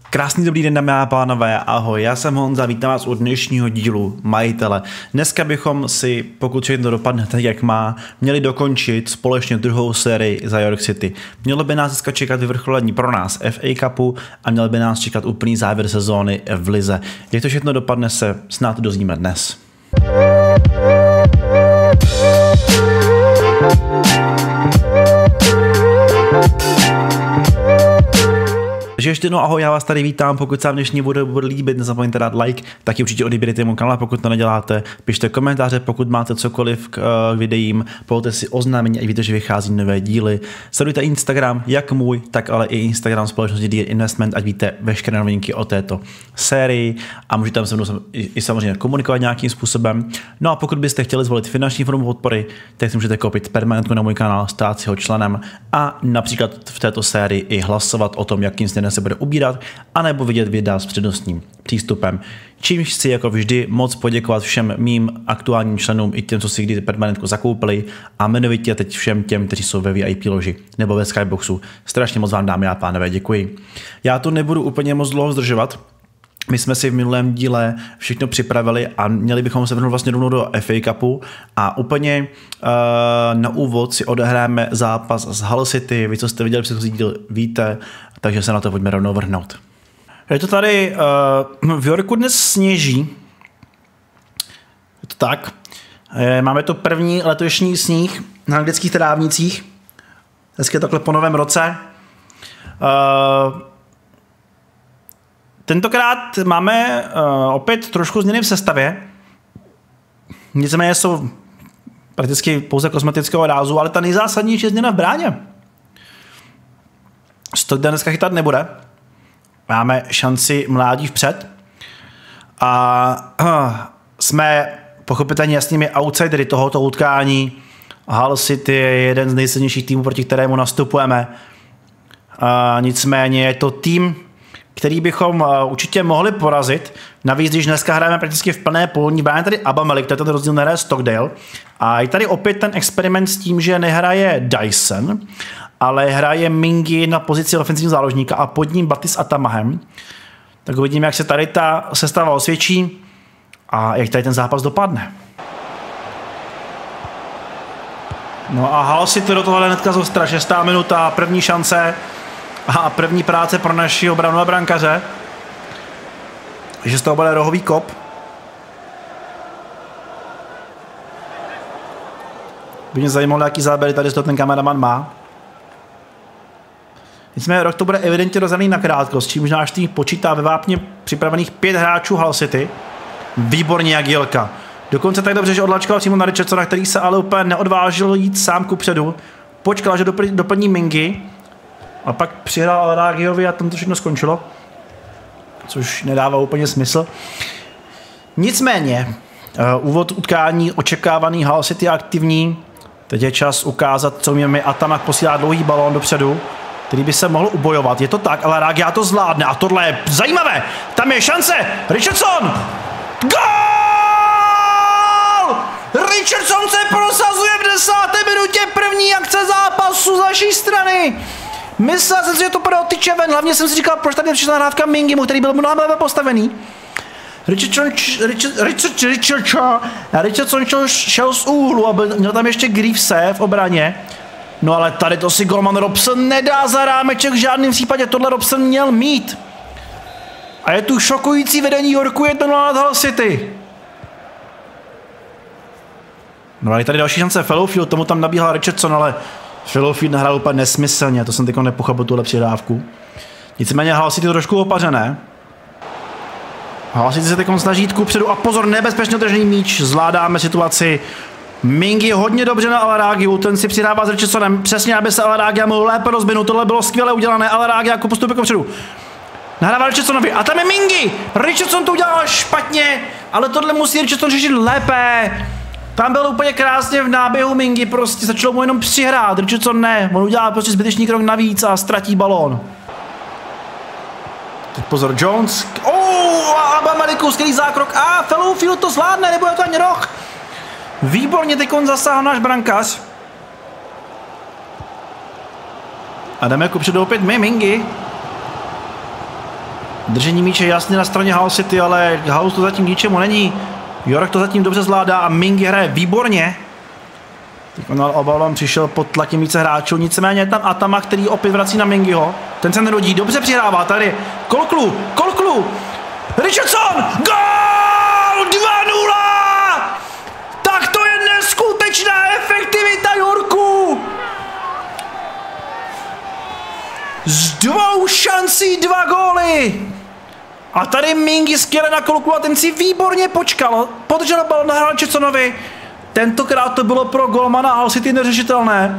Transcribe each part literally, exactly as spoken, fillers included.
Krásný dobrý den, dámy a pánové, ahoj, já jsem Honza, vítám vás u dnešního dílu Majitele. Dneska bychom si, pokud všechno dopadne tak, jak má, měli dokončit společně druhou sérii za York City. Mělo by nás dneska čekat vyvrcholení pro nás F A Cupu a měl by nás čekat úplný závěr sezóny v lize. Jak to všechno dopadne, se snad dozvíme dnes. Takže ještě jednou ahoj, já vás tady vítám, pokud se vám dnešní video bude líbit, nezapomeňte dát like, taky určitě odebírejte mu kanál, pokud to neděláte, pište komentáře, pokud máte cokoliv k uh, videím, povolte si oznámení, ať víte, že vychází nové díly. Sledujte Instagram, jak můj, tak ale i Instagram společnosti Dear Investment, ať víte veškeré novinky o této sérii a můžete tam se mnou i, i samozřejmě komunikovat nějakým způsobem. No a pokud byste chtěli zvolit finanční formu podpory, tak si můžete koupit permanentku na můj kanál, stát si ho členem a například v této sérii i hlasovat o tom, jakým směrem se bude ubírat, anebo vidět videa s přednostním přístupem. Čímž chci jako vždy moc poděkovat všem mým aktuálním členům i těm, co si kdy permanentku zakoupili a jmenovitě teď všem těm, kteří jsou ve V I P loži nebo ve Skyboxu. Strašně moc vám, dámy a pánové, děkuji. Já tu nebudu úplně moc dlouho zdržovat. My jsme si v minulém díle všechno připravili a měli bychom se vrhnout vlastně rovnou do F A Cupu a úplně uh, na úvod si odehráme zápas z Hull City. Vy, co jste viděli předchozí díl, víte, takže se na to pojďme rovnou vrhnout. Je to tady, uh, v Yorku dnes sněží. Je to tak. Je, máme to první letošní sníh na anglických trávnicích. Dneska je takhle po novém roce. Uh, Tentokrát máme uh, opět trošku změny v sestavě. Nicméně jsou prakticky pouze kosmetického rázu, ale ta nejzásadnější změna v bráně. Stockdale dneska chytat nebude. Máme šanci mládí vpřed. A uh, jsme pochopitelně jasnými outsidery tohoto utkání. Hull City je jeden z nejsilnějších týmů, proti kterému nastupujeme. Uh, nicméně je to tým, který bychom uh, určitě mohli porazit. Navíc, když dneska hrajeme prakticky v plné polní bráně, tady Abamelik, to je ten rozdíl, nehraje Stockdale. A je tady opět ten experiment s tím, že nehraje Dyson, ale hraje Mingy na pozici ofenzivního záložníka a pod ním Batis a Tamahem. Tak uvidíme, jak se tady ta sestava osvědčí a jak tady ten zápas dopadne. No a Hull City do tohohle hnedka zostra, šestá minuta, první šance a první práce pro naši obranu a brankaře. Že z toho bude rohový kop. By mě zajímalo, jaký záběry tady z toho ten kameraman má. Nicméně rok to bude evidentně rozdaný na krátkost, čímž náš tým počítá ve vápně připravených pět hráčů Hull City. Výborně jak Jilka. Dokonce tak dobře, že odlačkoval přímo na Richardsona, který se ale úplně neodvážil jít sám kupředu. Počkal, že doplní Mingy. A pak přihrál Alaragiovi a tam to všechno skončilo. Což nedává úplně smysl. Nicméně, uh, úvod utkání očekávaný, Hull City aktivní. Teď je čas ukázat, co umíme. Atamak posílá dlouhý balón dopředu, který by se mohl ubojovat. Je to tak, ale Ragia to zvládne a tohle je zajímavé. Tam je šance. Richardson! Gól! Richardson se prosazuje v desáté minutě, první akce zápasu z naší strany. Myslel jsem si, že to bude od tyče ven, hlavně jsem si říkal, proč tady přišla nahrávka Mingimu, který byl mnohem lépe postavený. Richardson, Richard, Richard, Richard, Richardson šel z úhlu a byl, měl tam ještě Greavese v obraně. No ale tady to si golman Robson nedá za rámeček v žádném případě, tohle Robson měl mít. A je tu šokující vedení Yorku jedna nula nad Hull City. No a je tady další šance Fallowfield, tomu tam nabíhal Richardson, ale Fallowfield nahrál úplně nesmyslně, to jsem teď nepochopil tuhle přihrávku. Nicméně Hull City to trošku opařené. Hull City se teď snaží jít kupředu a pozor, nebezpečně držený míč, zvládáme situaci. Mingy hodně dobře na Alaragiu, ten si přihrává s Richardsonem, přesně aby se Alaragia mohl lépe rozbinout, tohle bylo skvěle udělané, Alaragia jako postupuje kupředu. Nahrává Richardsonovi a tam je Mingy, Richardson to udělal špatně, ale tohle musí Richardson řešit lépe. Tam byl úplně krásně v náběhu Mingy, prostě začalo mu jenom přihrát, Richardson ne, on udělá prostě zbytečný krok navíc a ztratí balón. Teď pozor, Jones, oh, Abameliku, skvělý zákrok, a Fallowfield to zvládne, nebude to ani roh. Výborně teď on zasáhl náš brankář. A jdeme kupředu opět my, Mingy. Držení míče jasně na straně Hull City, ale Hull to zatím ničemu není. York to zatím dobře zvládá a Mingy hraje výborně. Teď on obalom přišel pod tlakem více hráčů, nicméně je tam Atama, který opět vrací na Mingyho. Ten se nerodí, dobře přihrává tady. Kolklu, Kolklu, Richardson, gól, dva nula! Tak to je neskutečná efektivita Yorku! Z dvou šancí dva góly! A tady Mingy skvěle na Kolklu a ten si výborně počkal, podržel bal, nahrál Richardsonovi. Tentokrát to bylo pro golmana Hull City neřešitelné.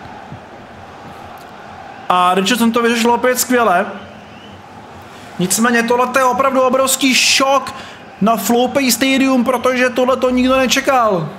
A Richardson to vyřešil opět skvěle. Nicméně tohle je opravdu obrovský šok na Flopey Stadium, protože tohle to nikdo nečekal.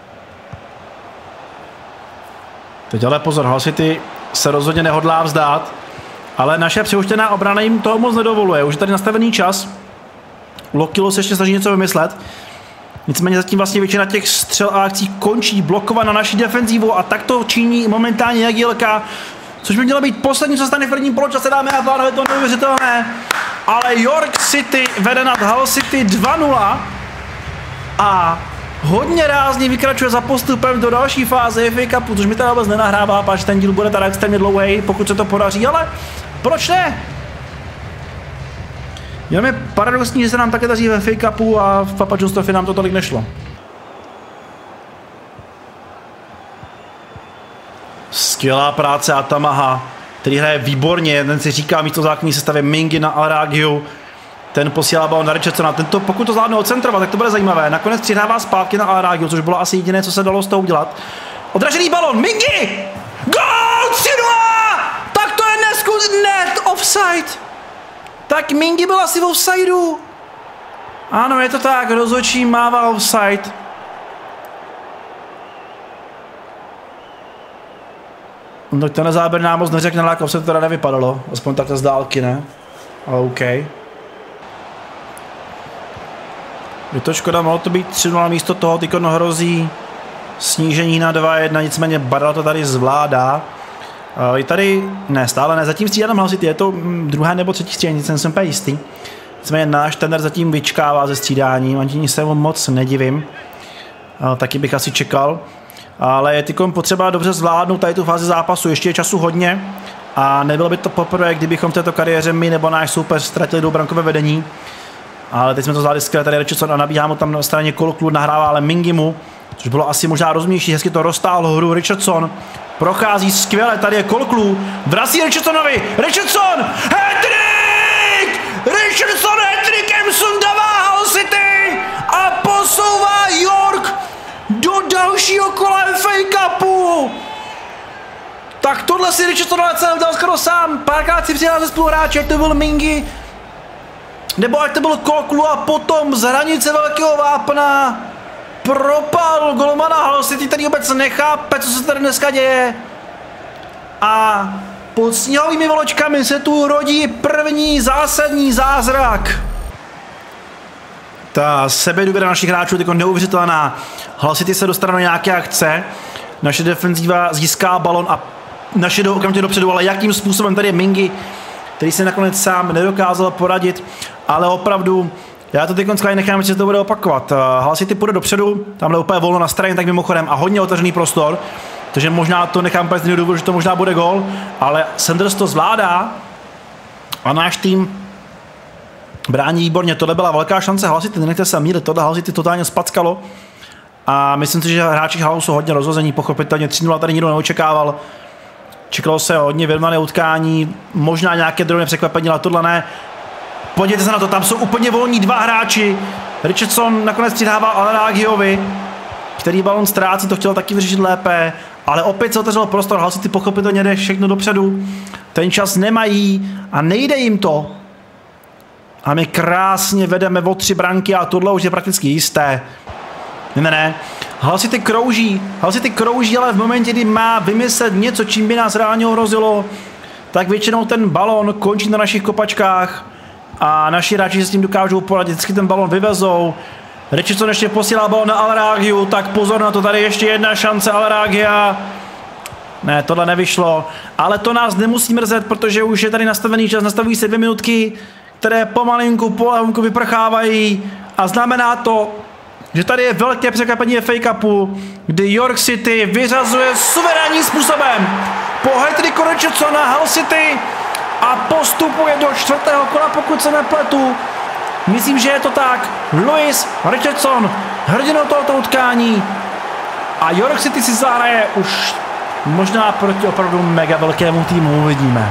Teď ale pozor, Hull City se rozhodně nehodlá vzdát, ale naše přihuštěná obrana jim toho moc nedovoluje. Už je tady nastavený čas. Lokilo se ještě snaží něco vymyslet. Nicméně zatím vlastně většina těch střel a akcí končí blokovat na naší defenzívu a tak to činí momentálně Jagielka, což by mělo být poslední, co stane v prvním poločase, dámy a pánové, to neuvěřitelné. Ale York City vede nad Hull City dva nula a hodně rázně vykračuje za postupem do další fáze F A Cupu, což mi teda vůbec nenahrává, páč ten díl bude teda extrémně dlouhý, pokud se to podaří, ale proč ne? Jenom je paradoxní, že se nám také daří ve F A Cupu a v Papa John's Trophy nám to tolik nešlo. Skvělá práce Atamaha, který hraje výborně, ten si říká místo základní sestavy Mingy na Alragiu. Ten posílá balon na Richardsona, tento pokud to zvládne odcentrovat, tak to bude zajímavé. Nakonec přihrává zpátky na Alragiu, což bylo asi jediné, co se dalo z toho udělat. Odražený balon, Mingy! Gól! tři nula! Tak to je neskutečné, net offside! Tak Mingy byl asi v offsideu. Ano, je to tak, rozhodčí mává offside. No to na záběr nám moc neřekne, ale jako se to teda nevypadalo. Aspoň takhle z dálky, ne? Ale OK. Je to škoda, mohlo to být tři nula, místo toho teď hrozí snížení na dva jedna, nicméně Badal to tady zvládá. Je tady, ne, stále ne, zatím střídá Hull City, je to druhé nebo třetí střídání, jsem jsem úplně jistý. Nicméně náš trenér zatím vyčkává ze střídání, ani se mu moc nedivím, taky bych asi čekal. Ale je tykom potřeba dobře zvládnout tady tu fázi zápasu, ještě je času hodně a nebylo by to poprvé, kdybychom v této kariéře my nebo náš soupeř ztratili dvoubrankové vedení. Ale teď jsme to zvládli skvěle, tady Richardson a nabíhá mu tam na straně Kolklu, nahrává ale Mingymu, což bylo asi možná rozumnější, hezky to roztáhl hru Richardson. Prochází skvěle, tady je Kolklu, vrací Richardsonovi, Richardson, hat-trick! Richardson hat-trickem sundává Hull City a posouvá York do dalšího kola F A Cupu. Tak tohle si Richardson ale celé dal skoro sám, párkrát si přidal ze spoluhráče, ať to byl Mingy, nebo ať to byl Kolklu a potom z hranice velkého vápna propal golmana Hull City, který vůbec nechápe, co se tady dneska děje. A pod sněhovými vločkami se tu rodí první zásadní zázrak. Ta sebedůvěra našich hráčů je jako neuvěřitelná. Hull City se dostane do nějaké akce, naše defenzíva získá balon a naše jdou okamžitě dopředu, ale jakým způsobem tady je Mingy, který se nakonec sám nedokázal poradit, ale opravdu já to teď nechám, že se to bude opakovat. Hull City půjde dopředu, tamhle úplně volno na straně, tak mimochodem a hodně otevřený prostor, takže možná to nechám úplně z důvodu, že to možná bude gól, ale Sanders to zvládá a náš tým brání výborně. Tohle byla velká šance Hull City, nenechte se mýlit, tohle Hull City totálně spackalo a myslím si, že hráči Hullu jsou hodně rozhození, pochopitelně tři nula tady nikdo neočekával. Čekalo se hodně vyrovnané utkání, možná nějaké drobné překvapení, ale tohle ne. Podívejte se na to, tam jsou úplně volní dva hráči. Richardson nakonec přidává Alragiovi, který balon ztrácí, to chtěl taky vyřešit lépe, ale opět se otevřel prostor, Hull City pochopitelně jde všechno dopředu. Ten čas nemají a nejde jim to. A my krásně vedeme o tři branky a tohle už je prakticky jisté. Ne, ne, ne. Hull City krouží, Hull City krouží, ale v momentě, kdy má vymyslet něco, čím by nás reálně ohrozilo, tak většinou ten balon končí na našich kopačkách a naši hráči se s tím dokážou poradit, vždycky ten balon vyvezou. Richardson ještě posílá balon na Alragiu, tak pozor na to, tady ještě jedna šance Alragia. Ne, tohle nevyšlo, ale to nás nemusí mrzet, protože už je tady nastavený čas, nastavují se dvě minutky, které pomalinku, pomalinku vyprchávají a znamená to, že tady je velké překvapení F A Cupu, kdy York City vyřazuje suverénním způsobem po hat-tricku Richardsona Hull City a postupuje do čtvrtého kola, pokud se nepletu. Myslím, že je to tak. Lewis Richardson, hrdinou tohoto utkání, a York City si zahraje už možná proti opravdu mega velkému týmu, uvidíme.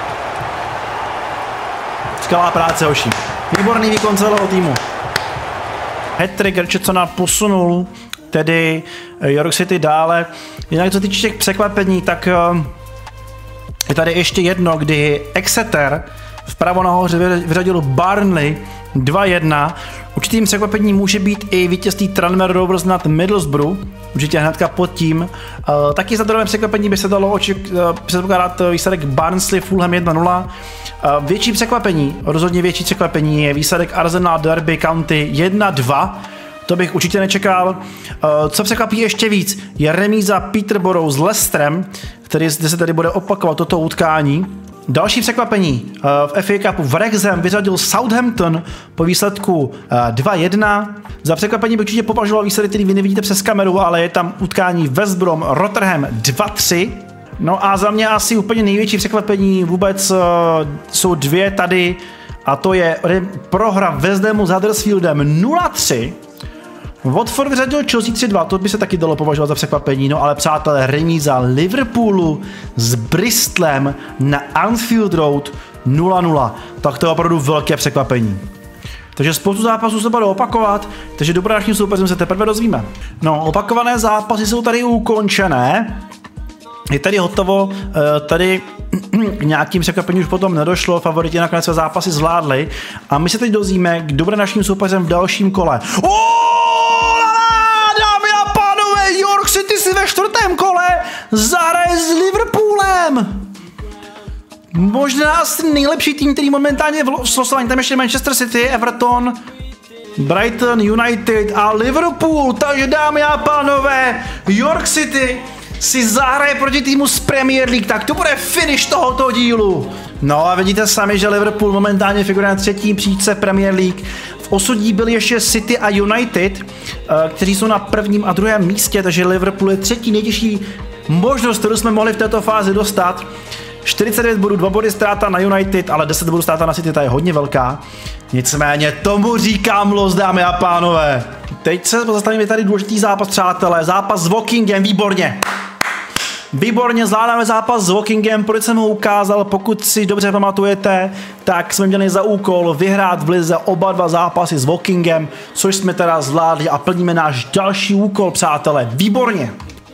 Skvělá práce, hoši. Výborný výkon celého týmu. Hat-trick Richardsona posunul tedy York City dále. Jinak co se týče těch překvapení, tak je tady ještě jedno, kdy Exeter vpravo nahoře vyřadil Burnley dva jedna. Určitým překvapením může být i vítězství Tranmere Rovers nad Middlesbrough, určitě hnedka pod tím. Uh, taky za druhé překvapení by se dalo oček- uh, předpokládat výsledek Barnsley Fulham jedna nula. Uh, větší překvapení, rozhodně větší překvapení je výsledek Arsenal Derby County jedna dva. To bych určitě nečekal. Uh, co překvapí ještě víc, je remíza Peterborough s Leicesterem, který zde se tady bude opakovat toto utkání. Další překvapení v F A Cupu Wrexham vyřadil Southampton po výsledku dva jedna. Za překvapení bych určitě považoval výsledek, který vy nevidíte přes kameru, ale je tam utkání West Brom Rotherham dva tři. No a za mě asi úplně největší překvapení vůbec jsou dvě tady, a to je prohra West Hamu s Huddersfieldem nula tři. Watford vyřadil Chelsea tři dva, to by se taky dalo považovat za překvapení, no ale přátelé, remíza Liverpoolu s Bristolem na Anfield Road nula nula, tak to je opravdu velké překvapení. Takže spoustu zápasů se bude opakovat, takže do dnešním soupeřem se teprve dozvíme. No, opakované zápasy jsou tady ukončené, je tady hotovo, tady k nějakým překvapením už potom nedošlo, favoriti nakonec své zápasy zvládli a my se teď dozvíme, kdo bude naším soupeřem v dalším kole. Oh! York City si ve čtvrtém kole zahraje s Liverpoolem. Možná asi nejlepší tým, který momentálně v slosování, tam ještě Manchester City, Everton, Brighton, United a Liverpool. Takže dámy a pánové, York City si zahraje proti týmu z Premier League, tak to bude finish tohoto dílu. No a vidíte sami, že Liverpool momentálně figuruje na třetí příčce Premier League. V osudí byli ještě City a United, kteří jsou na prvním a druhém místě, takže Liverpool je třetí nejtěžší možnost, kterou jsme mohli v této fázi dostat. čtyřicet devět bodů, dva body ztráta na United, ale deset bodů ztráta na City, ta je hodně velká. Nicméně tomu říkám los, dámy a pánové. Teď se zastavíme tady důležitý zápas, přátelé, zápas s Wokkingem, výborně. Výborně zvládáme zápas s Wokkingem, proč jsem ho ukázal, pokud si dobře pamatujete, tak jsme měli za úkol vyhrát v lize oba dva zápasy s Wokkingem, což jsme teda zvládli a plníme náš další úkol, přátelé, výborně.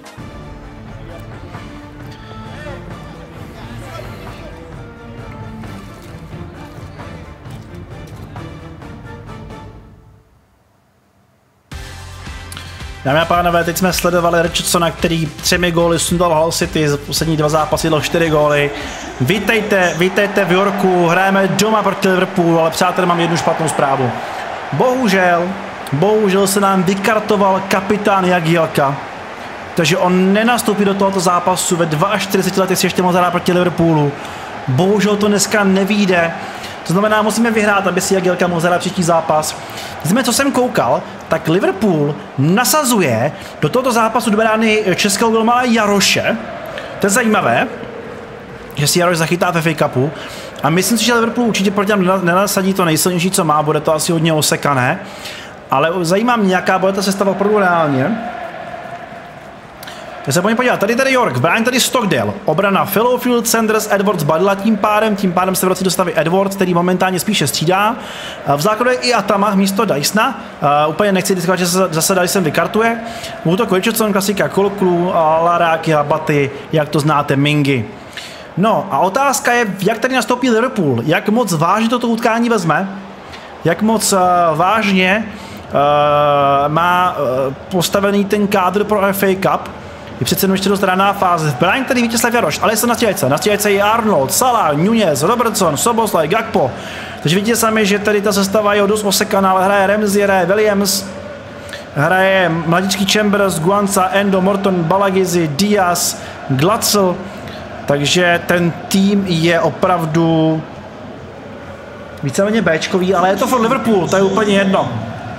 Dámy a pánové, teď jsme sledovali Richardsona, který třemi góly sundal Hull City, za poslední dva zápasy dal čtyři góly. Vítejte, vítejte v Yorku, hrajeme doma proti Liverpoolu, ale přátelé, mám jednu špatnou zprávu. Bohužel, bohužel se nám vykartoval kapitán Jagielka, takže on nenastoupí do tohoto zápasu ve čtyřiceti dvou letech, si ještě mohl hrát proti Liverpoolu. Bohužel to dneska nevyjde. To znamená, musíme vyhrát, aby si Jagielka mohl zahrát příští zápas. Nicméně, co jsem koukal, tak Liverpool nasazuje do tohoto zápasu do brány českého golmana Jaroše. To je zajímavé, že si Jaroš zachytá ve F A Cupu. A myslím si, že Liverpool určitě proti nám nenasadí to nejsilnější, co má, bude to asi hodně osekané. Ale zajímá mě, jaká bude ta sestava opravdu reálně. Já se pojďme podívat, tady tady York, bráň tady Stockdale, obrana Fallowfield, Sanders, Edwards, Badla tím pádem, tím pádem se vrací do stavy Edwards, který momentálně spíše střídá. V základu je i Atama místo Dysona, uh, úplně nechci diskovat, že se zase Dyson vykartuje. Útok Richardson, klasika Koloklu, Laráky a Baty, jak to znáte, Mingy. No a otázka je, jak tady nastoupí Liverpool, jak moc vážně toto utkání vezme, jak moc uh, vážně uh, má uh, postavený ten kádr pro F A Cup. Je přece jenom ještě dost raná fáze. V bráně tady Vítězslav Jaroš, ale se na stějce. Na stějce je Arnold, Salah, Nunez, Robertson, Soboslaj, Gakpo. Takže vidíte sami, že tady ta sestava je dost osekaná, ale hraje Ramsey, hraje Williams, hraje mladičký Chambers, Guanza, Endo, Morton, Balagizi, Diaz, Glatzel. Takže ten tým je opravdu víceméně Bčkový, ale je to for Liverpool, to je úplně jedno.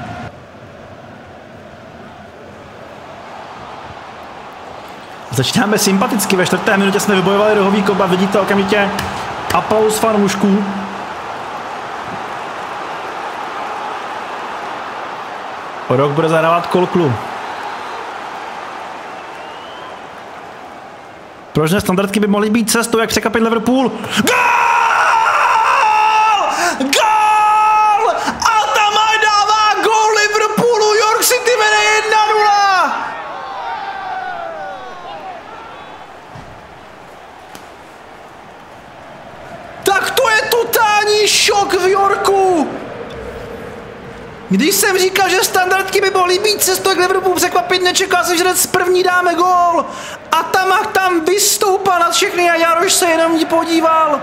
Začínáme sympaticky, ve čtvrté minutě jsme vybojovali rohový kop a vidíte okamžitě aplaus fanoušků. Rok bude zahrávat Kolklu. Prožné standardky by mohly být cestou, jak překvapit Liverpool. Gól! Gól! A Tamaj dává gól Liverpoolu, York City vede jedna nula! Tak to je totální šok v Yorku! Když jsem říkal, že standardky by mohly být cestou, jak Liverpool překvapit, nečekal jsem, že hned z první dáme gól. A Tamach tam vystoupal nad všechny a Jaroš se jenom ní podíval.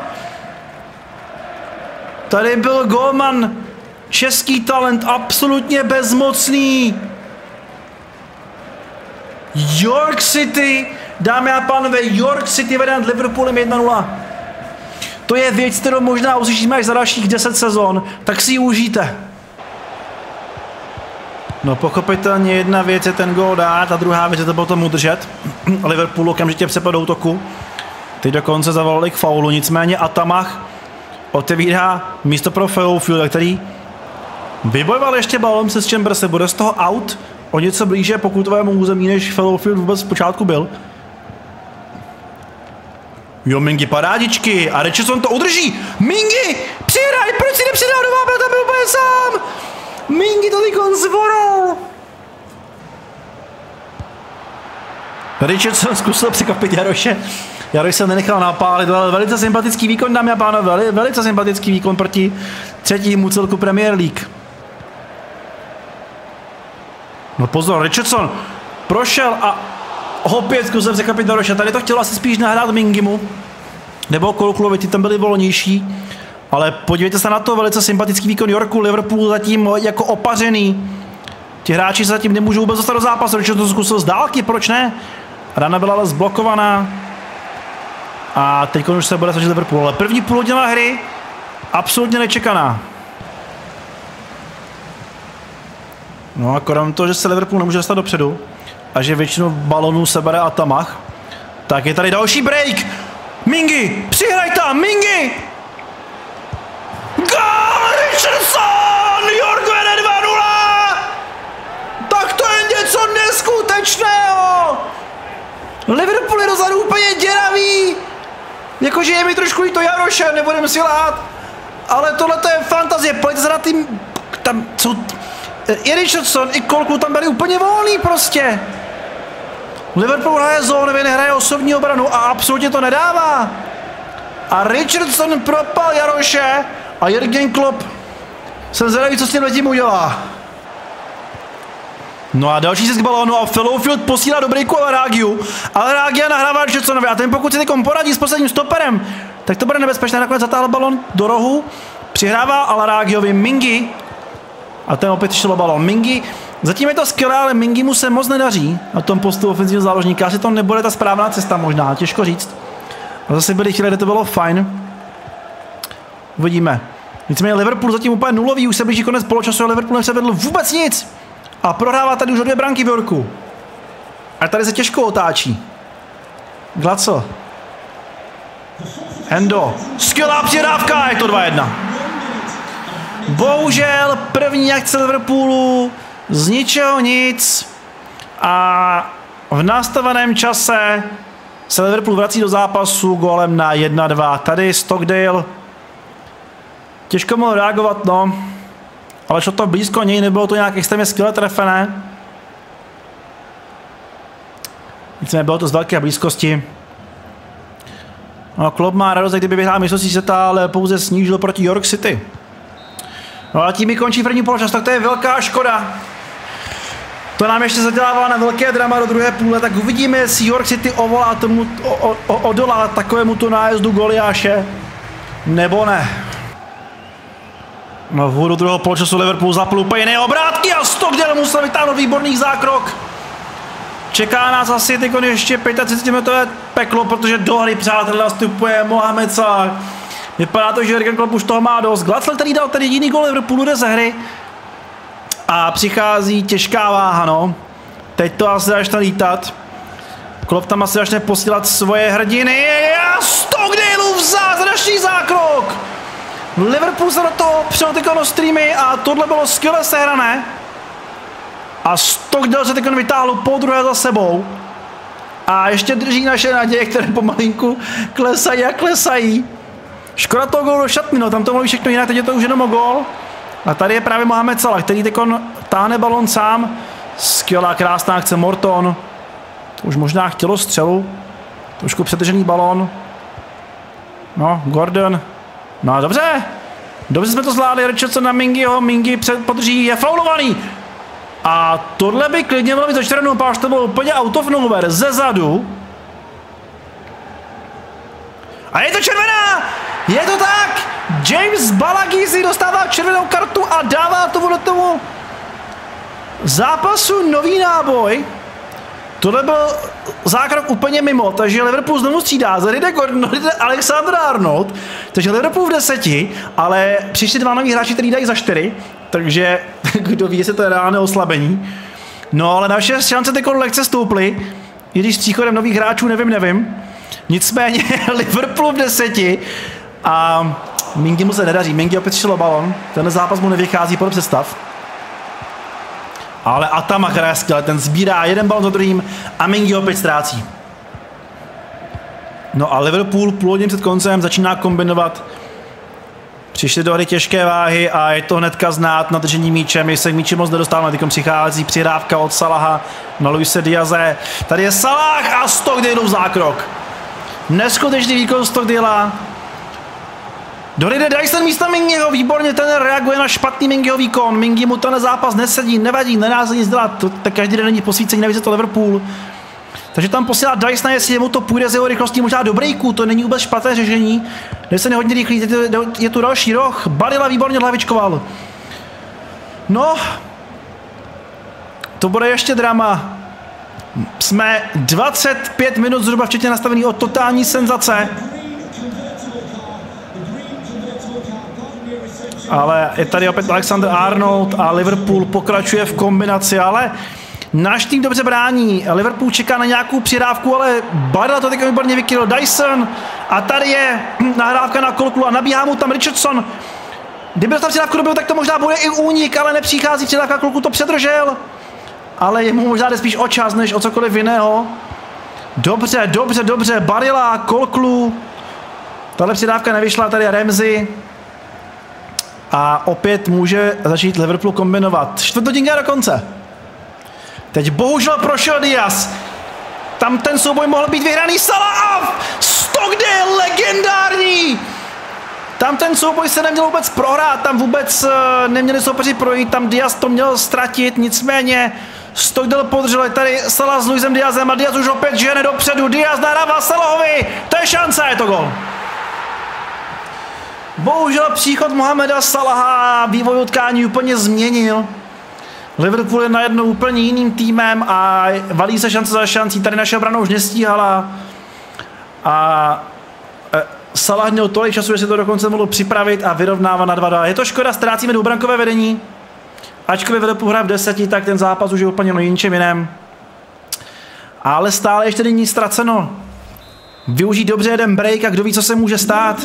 Tady byl gólman, český talent, absolutně bezmocný. York City, dámy a pánové, York City vede nad Liverpoolem jedna nula. To je věc, kterou možná uslyšíme až za dalších deset sezon, tak si ji užijte. No pochopitelně jedna věc je ten gól dát a druhá věc je to potom udržet. Liverpool okamžitě přepadl útoku. Teď dokonce zavolali k faulu, nicméně Atamach otevírá místo pro Fellowfielda, který vybojoval ještě balón se Chamberse, bude z toho out o něco blíže pokutovému území, než Fellowfield vůbec v počátku byl. Jo, Mingy parádičky a Richardson to udrží. Mingy, přihraj, proč si nepřidal do vábra, tam byl úplně sám. Mingy to teď zvorou. Richardson zkusil překvapit Jaroše. Jaroš se nenechal napálit, ale velice sympatický výkon, dámy a pánové, velice sympatický výkon proti třetímu celku Premier League. No pozor, Richardson prošel a opět zkusil překvapit Jaroše. Tady to chtělo asi spíš nahrát Mingimu nebo Kolklovi, ty tam byli volnější. Ale podívejte se na to, velice sympatický výkon Yorku, Liverpool zatím jako opařený. Ti hráči se zatím nemůžou vůbec dostat do zápasu, když to zkusil z dálky, proč ne? Rana byla ale zblokovaná. A teď už se bude snažit Liverpool, ale první půlhodina hry absolutně nečekaná. No a krom toho, že se Liverpool nemůže dostat dopředu a že většinu balonů sebere Atamach, tak je tady další break. Mingy, přihraj tam, Mingy! Gól Richardson! York vede dva nula! Tak to je něco neskutečného! Liverpool je dozadu úplně děravý! Jakože je mi trošku líto Jaroše, nebudem si lát. Ale tohle to je fantazie, pojďte se na tým... Tam jsou... I Richardson, i Kolku tam byli úplně volný prostě. Liverpool hraje zónově, nehraje osobní obranu a absolutně to nedává. A Richardson propal Jaroše a Jürgen Klopp. Jsem zvědavý, co s tím tím udělá. No a další zisk balónu a Fellowfield posílá do breaku Al-Ragiu. Al-Ragia nahrává Richardsonovi a ten pokud si teď poradí s posledním stoperem, tak to bude nebezpečné. Nakonec zatáhl balón do rohu, přihrává Al-Ragiovi Mingy a ten opět šel balón. Mingy, zatím je to skvělé, ale Mingy mu se moc nedaří na tom postu ofenzivního záložníka. Asi to nebude ta správná cesta možná, těžko říct. A zase byli chvíli, kde to bylo fajn. Uvidíme. Nicméně Liverpool zatím úplně nulový, už se blíží konec poločasu a Liverpool nepřevedl vůbec nic. A prohrává tady už o dvě branky v Yorku. A tady se těžko otáčí. Glaco. Endo. Skvělá přihrávka, je to dva jedna. Bohužel první akce Liverpoolu z ničeho nic. A v nastaveném čase se Liverpool vrací do zápasu gólem na jedna dva. Tady Stockdale těžko mohl reagovat, no. Ale šlo to blízko něj, nebylo to nějak extrémně skvěle trefené. Nicméně bylo to z velké blízkosti. No, Klopp má radost, kdyby vyhrál mistrovství světa, ale pouze snížil proti York City. No a tím mi končí první poločas, tak to je velká škoda. To nám ještě zadělává na velké drama do druhé půle, tak uvidíme, jestli York City ovolá tomu, o, o, odolá takovému tu nájezdu Goliáše, nebo ne. No v úvodu druhého poločasu Liverpool zapl úplně jiné obrátky a Stockdale musel vytáhnout výborný zákrok. Čeká nás asi teď ještě třicet pětiminutové peklo, protože do hry, přátelé, nastupuje Mohamed Salah. Vypadá to, že Jurgen Klopp už toho má dost. Glatzel, který dal tady jediný gol Liverpoolu, jde ze hry. A přichází těžká váha, no. Teď to asi začne lítat. Klopp tam asi začne posílat svoje hrdiny. A Stockdaleův zázračný zákrok! Liverpool se do toho přeotykal do streamy a tohle bylo skvěle sehrané. A Stockdale se teď vytáhl po druhé za sebou. A ještě drží naše naděje, které pomalinku klesají a klesají. Škoda toho gólu do šatny, no, tam to mluví všechno jinak, teď je to už jenom o gól. A tady je právě Mohamed Salah, který teď táhne balon sám. Skvělá, krásná akce Morton. Už možná chtělo střelu. Trošku přetržený balon. No, Gordon. No dobře. Dobře jsme to zvládli, Richardson na Mingyho. Mingy podrží, je faulovaný. A tohle by klidně bylo být za čtvrtou, páč to bylo úplně out of nowhere, ze zadu. A je to červená! Je to tak! James Balagizi dostává červenou kartu a dává to vůle tomu zápasu nový náboj. Tohle byl zákrok úplně mimo, takže Liverpool znovu střídá. Zde jde Gordon, jde Alexander Arnold, takže Liverpool v deseti, ale přišli dva noví hráči, který dají za čtyři, takže kdo ví, jestli to je reálné oslabení. No ale naše šance teď lehce stouply, i když s příchodem nových hráčů nevím, nevím. Nicméně Liverpool v deseti a Mingy mu se nedaří, Mingy opět šel balon, ten zápas mu nevychází podle představ. Ale Atama hraje skvěle, ten sbírá jeden balon za druhým a Mingy opět ztrácí. No a Liverpool půl hodin před koncem začíná kombinovat. Přišly do hry těžké váhy a je to hnedka znát na držení míče. My se k míči moc nedostáváme, teď přichází přihrávka od Salaha na Luise Diaze. Tady je Salah a Stockdaleův zákrok. Neskutečný výkon Stockdalea. Dojde Dyson místo Mingyho, výborně ten reaguje na špatný Mingyho výkon. Mingy mu to na zápas nesedí, nevadí, nedá se nic dělat, to, tak každý den není posvícení, navíc je to Liverpool. Takže tam posílá Dysona, jestli mu to půjde z jeho rychlostí možná do breaku, to není vůbec špatné řešení. Dyson je hodně rychlý, je tu další roh, Barilla výborně hlavičkoval. No, to bude ještě drama. Jsme dvacet pět minut zhruba včetně nastavený od totální senzace. Ale je tady opět Alexander Arnold a Liverpool pokračuje v kombinaci, ale náš tým dobře brání. Liverpool čeká na nějakou přidávku, ale Barilla to teď výborně vykryl. Dyson a tady je nahrávka na Kolklu a nabíhá mu tam Richardson. Kdyby dostal přidávku dobil, tak to možná bude i únik, ale nepřichází přidávka, Kolklu to předržel. Ale jemu možná jde spíš o čas, než o cokoliv jiného. Dobře, dobře, dobře, Barilla, Kolklu. Tahle přidávka nevyšla, tady je Ramsey. A opět může začít Liverpool kombinovat. Čtvrthodinka do konce. Teď bohužel prošel Diaz. Tam ten souboj mohl být vyhraný. Salah! Stockdale, legendární! Tam ten souboj se neměl vůbec prohrát, tam vůbec uh, neměli soupeři projít, tam Diaz to měl ztratit, nicméně Stockdale podržel, tady Salah s Luisem Diazem a Diaz už opět žene dopředu. Diaz nahrává Salahovi, to je šance, je to gol. Bohužel příchod Mohameda Salaha vývoj utkání úplně změnil. Liverpool je najednou úplně jiným týmem a valí se šance za šancí. Tady naše obrana už nestíhala. A e, Salah měl tolik času, že si to dokonce mohl připravit a vyrovnává na dva dva. Je to škoda, ztrácíme dvoubrankové vedení. Ačkoliv Liverpool hraje v deseti, tak ten zápas už je úplně no ničem jiném. Ale stále ještě není ztraceno. Využít dobře jeden break a kdo ví, co se může stát.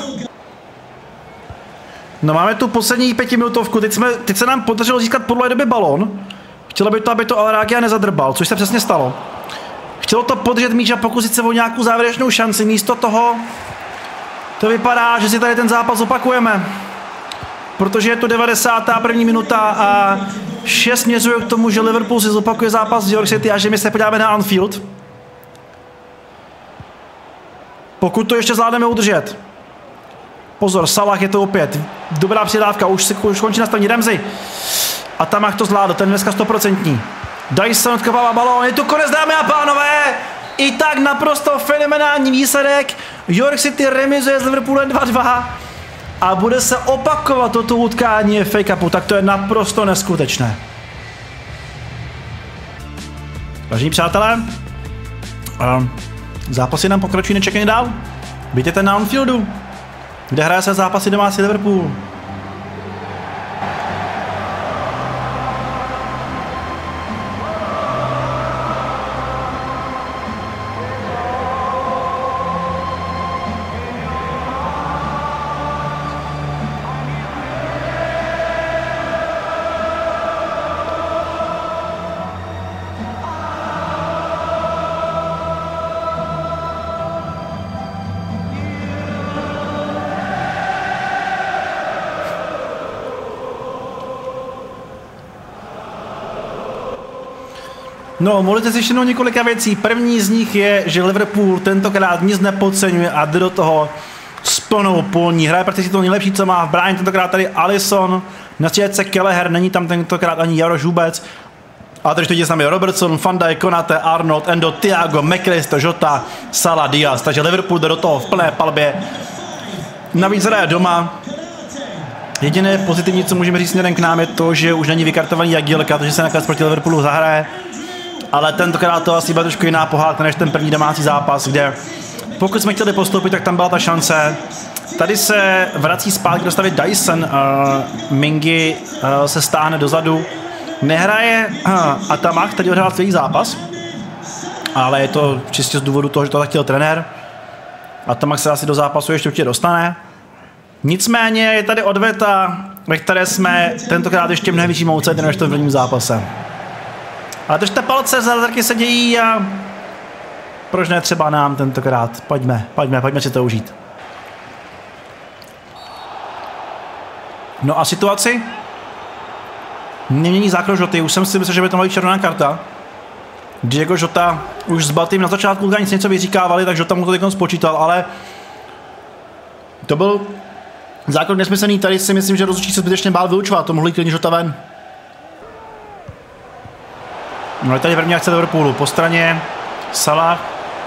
No máme tu poslední pětiminutovku, teď, jsme, teď se nám podařilo získat po dlouhé době balón. Chtělo by to, aby to Al-Rakia nezadrbal, což se přesně stalo. Chtělo to podržet míč a pokusit se o nějakou závěrečnou šanci, místo toho to vypadá, že si tady ten zápas opakujeme. Protože je to devadesátá první minuta a šest směřuje k tomu, že Liverpool si zopakuje zápas z York City a že my se podíváme na Anfield. Pokud to ještě zvládneme udržet. Pozor, Salah je to opět. Dobrá přidávka, už se už končí nastavení Ramsey. A tam to zvládl, ten dneska stoprocentní. Dyson odkopává balón, je to konec, dámy a pánové. I tak naprosto fenomenální výsledek. York City remizuje s Liverpoolem dva dva. A bude se opakovat toto utkání F A Cupu, tak to je naprosto neskutečné. Vážení přátelé, zápasy nám pokračují nečekaně dál. Vítejte na Anfieldu. kde hraje se zápasy domácí Liverpool. No, můžete si všimnout několika věcí. První z nich je, že Liverpool tentokrát nic nepodceňuje a jde do toho s plnou polní. Hraje prakticky to nejlepší, co má v bráně. Tentokrát tady Alisson, na střídačce Kelleher, není tam tentokrát ani Jaroš vůbec. A teď je tam Robertson, Van Dijk, Konate, Arnold, Endo, Thiago, McAllister, Jota, Salah, Diaz. Takže Liverpool jde do toho v plné palbě. Navíc hraje doma. Jediné pozitivní, co můžeme říct směrem k nám, je to, že už není vykartovaný Jagielka, takže se nakonec proti Liverpoolu zahraje. Ale tentokrát to asi byla trošku jiná pohádka než ten první domácí zápas, kde pokud jsme chtěli postoupit, tak tam byla ta šance. Tady se vrací zpátky dostavit Dyson, uh, Mingy uh, se stáhne dozadu. Nehraje uh, Atamach, který odhrál celý zápas, ale je to čistě z důvodu toho, že to tak chtěl trenér. Atamach se asi do zápasu ještě určitě dostane. Nicméně je tady odveta, ve které jsme tentokrát ještě mnohem větší mouce než v tom prvním zápase. Ale držte palce, zázraky se dějí a proč ne třeba nám tentokrát? Pojďme, pojďme, pojďme si to užít. No a situaci? Nemění zákrok Joty, už jsem si myslel, že by to mohla být červená karta. Diego Jota už s Batym na začátku nic něco vyříkávali, tak Jota mu to teď spočítal, ale to byl zákrok nesmyslný, tady si myslím, že rozhodčí se zbytečně bál vyučovat, to mohli klidně Jota ven. No je tady první akce Liverpoolu, po straně Salah.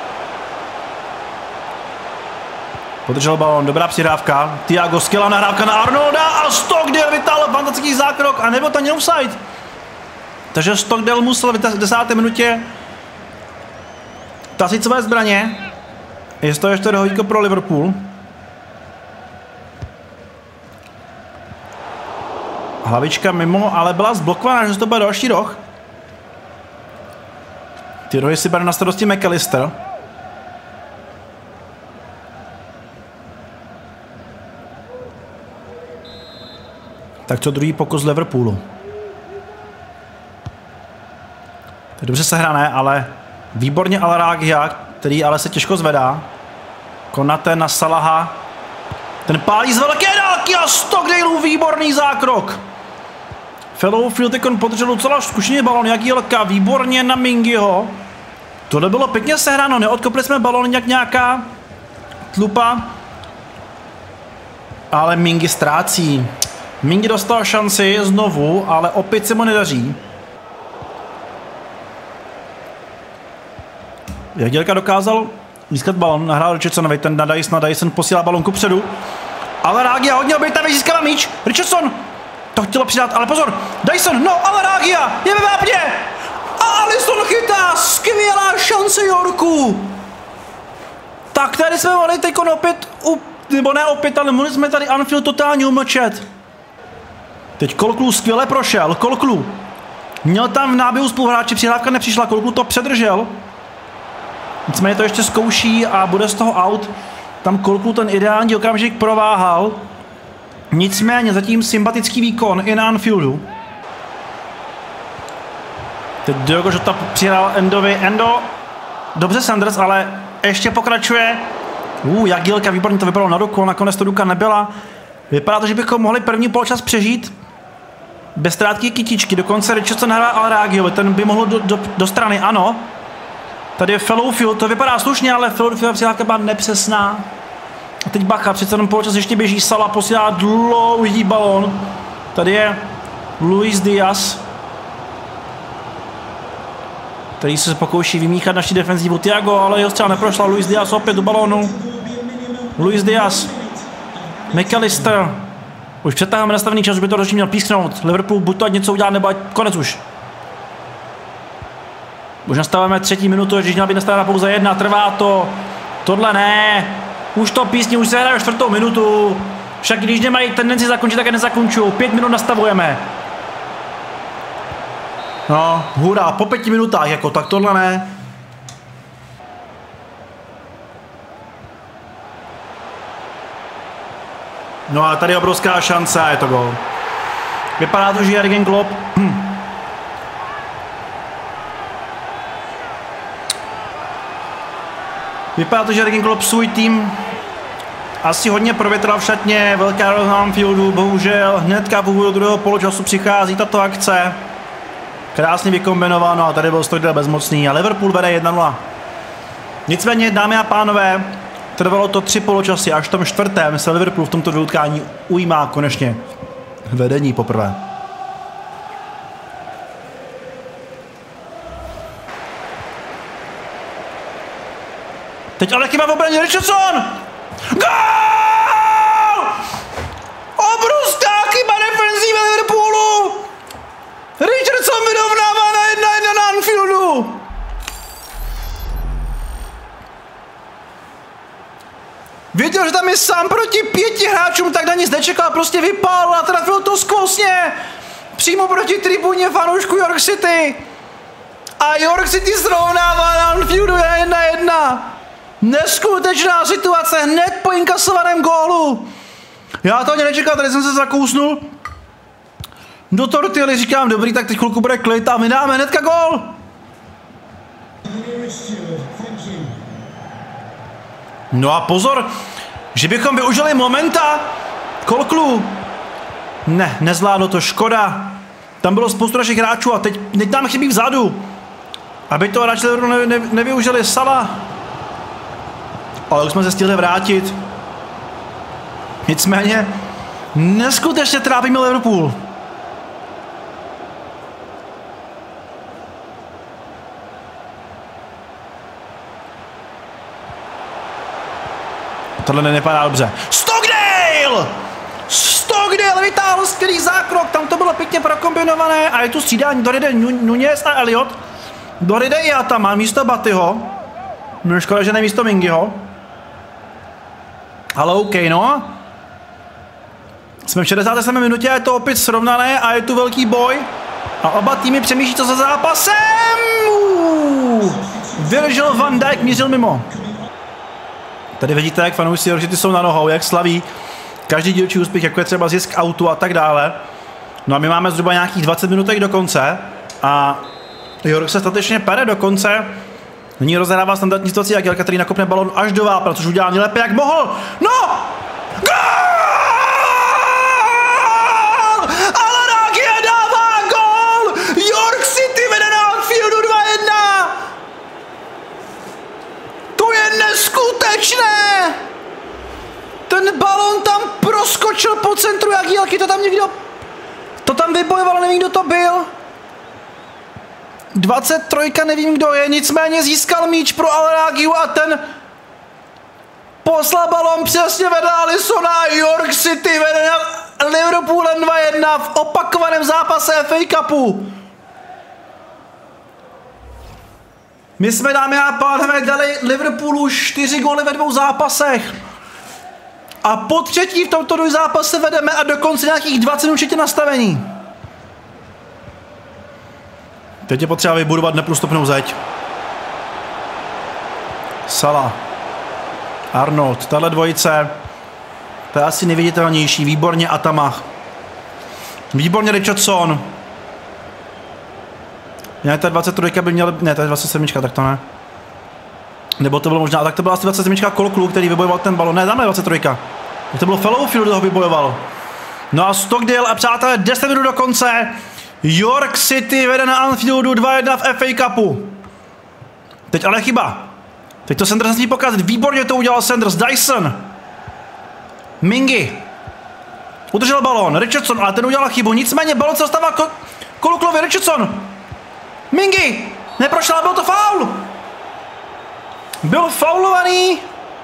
Podržel balón, dobrá přihrávka. Thiago, skvělá nahrávka na Arnolda a Stockdale vytáhl fantastický zákrok a nebyl to ani offside. Takže Stockdale musel v desáté minutě tasit své zbraně. Je to ještě dohodíko pro Liverpool. Hlavička mimo, ale byla zblokovaná, že to bude další roh. Ty rohy si bere na starosti McAllister. Tak co druhý pokus Liverpoolu. To je dobře sehrané, ale výborně Al-Raghia, který ale se těžko zvedá. Konate na Salaha. Ten pálí z velké dálky a Stockdaleův výborný zákrok. Fellowfield tekon podržel docela zkušený balon, Jagielka, výborně na Mingyho. Tohle bylo pěkně sehráno, neodkopli jsme balon jak nějaká tlupa. Ale Mingy ztrácí. Mingy dostal šanci znovu, ale opět se mu nedaří. Jagielka dokázal získat balon, nahrál Richardsonovi, ten na Dyson, na Dyson posílá balon kupředu. Ale Raghia hodně obětavý, získává míč. Richardson to chtělo přidat, ale pozor, Dyson, no, ale Raghia je ve vápně. A Alisson chytá, skvělá šance Yorku. Tak tady jsme mohli teď opět, nebo ne opět, ale mohli jsme tady Anfield totálně umlčet. Teď Kolklu skvěle prošel, Kolklu. Měl tam v náběhu spoluhráči, přihrávka nepřišla, Kolklu to předržel. Nicméně to ještě zkouší a bude z toho out. Tam Kolklu ten ideální okamžik prováhal. Nicméně zatím sympatický výkon i na Anfieldu. Teď Diogo Jota přihrál Endovi. Endo, dobře Sanders, ale ještě pokračuje. Uh, Jagielka, výborně to vypadalo na ruku, nakonec to ruka nebyla. Vypadá to, že bychom mohli první poločas přežít. Bez ztrátky kytičky, dokonce Richardson nahrál Al-Raghiovi, ten by mohl do, do, do strany, ano. Tady je Fellowfield, to vypadá slušně, ale Fellowfield přihrávka byla nepřesná. A teď bacha, přece jenom poločas ještě běží, Salah posílá dlouhý balón. Tady je Luis Diaz, který se pokouší vymíchat naši defenzivu. Thiago, ale jeho střela neprošla, Luis Diaz opět do balónu. Luis Diaz, McAllister. Už přetáháme nastavený čas, už by to ročně měl písknout. Liverpool buď to ať něco udělá, nebo ať konec už. Už nastavujeme třetí minutu, když měla být nastavena pouze jedna, trvá to. Tohle ne. Už to písni, už se hraje čtvrtou minutu. Však když nemají tendenci zakončit, tak je nezakončují. Pět minut nastavujeme. No, hurá, po pěti minutách, jako tak tohle ne. No a tady je obrovská šance a je to gol. Vypadá to, že Jürgen Klopp hm. Vypadá to, že Jürgen Klopp svůj tým asi hodně provětral v šatně, velká roz na Anfieldu, bohužel hnedka v úvodu druhého poločasu přichází tato akce. Krásně vykombinováno a tady byl Stockdale bezmocný a Liverpool vede jedna nula. Nicméně, dámy a pánové, trvalo to tři poločasy, až v tom čtvrtém se Liverpool v tomto utkání ujímá konečně vedení poprvé. Teď ale chyba v obraně Richardson! Gól! Obrovská chyba defenzívy Liverpoolu! Richardson vyrovnává na jedna jedna na Anfieldu! Věděl, že tam je sám proti pěti hráčům, tak na nic nečekal, prostě vypál a trafil to skvostně! Přímo proti tribuně fanoušku York City! A York City srovnává na Anfieldu jedna jedna! Neskutečná situace hned po inkasovaném gólu. Já to ani nečekal, tady jsem se zakousnul do tortily, říkám, dobrý, tak teď chvilku bude klid a my dáme hnedka gól. No a pozor, že bychom využili momenta kolklu. Ne, nezvládlo to, škoda. Tam bylo spoustu našich hráčů a teď, teď nám chybí vzadu. Aby to hráči ne, ne, nevyužili. Salah. Ale už jsme se stihli vrátit. Nicméně neskutečně trápíme Liverpool. Tohle nevypadá dobře. Stockdale! Stockdale vytáhl skvělý zákrok, tam to bylo pěkně prokombinované a je tu střídání Doride, Nunez a Elliot. Doride i Atama místo Batyho. No škoda, že ne místo Mingyho. Ale OK, no. Jsme v šedesáté sedmé minutě a je to opět srovnané a je tu velký boj. A oba týmy přemýšlí, co za zápasem. Virgil van Dijk mířil mimo. Tady vidíte, jak fanoušci York City jsou na nohou, jak slaví každý dílčí úspěch, jako je třeba zisk autu a tak dále. No a my máme zhruba nějakých dvacet minutek do konce a York se statečně pere do konce. Nyní rozehrává standardní situaci, jak Jelka, který nakopne balon až do vápna, což udělal nejlépe, jak mohl. No! Gól! Al-Aragia dává gól! York City vede na Anfieldu dva jedna! To je neskutečné! Ten balon tam proskočil po centru, jak Jelky, to tam někdo... To tam vybojoval, nevím, kdo to byl. dvacet tři, nevím, kdo je, nicméně získal míč pro Al-Aragiu a ten poslal balon přesně vedle Alissona. York City vede na Liverpoolem dva jedna v opakovaném zápase F A Cupu. My jsme, dámy a pánové, dali Liverpoolu čtyři góly ve dvou zápasech. A po třetí v tomto dvou zápase vedeme a dokonce nějakých dvacet minut nastavení. Teď je potřeba vybudovat neprůstupnou zeď. Salah. Arnold, tahle dvojice. To je asi neviditelnější. Výborně Atama. Výborně Richardson. Ne, ta dvacet tři by měla... Ne, to je dvacet sedm, tak to ne. Nebo to bylo možná... Tak to byla asi dvacet sedm Kolklu, který vybojoval ten balon. Ne, tamhle dvacet tři. Tak to bylo Fellowfield, kdo ho vybojoval. No a Stockdale a přátelé, deset minut do konce. York City vede na Anfieldu dva jedna v F A Cupu. Teď ale chyba. Teď to Sanders nesmí pokazit. Výborně to udělal Sanders. Dyson. Mingy. Udržel balón. Richardson, ale ten udělal chybu. Nicméně balón se dostává ko Koluklovi. Richardson. Mingy. Neprošel, byl to faul. Byl faulovaný.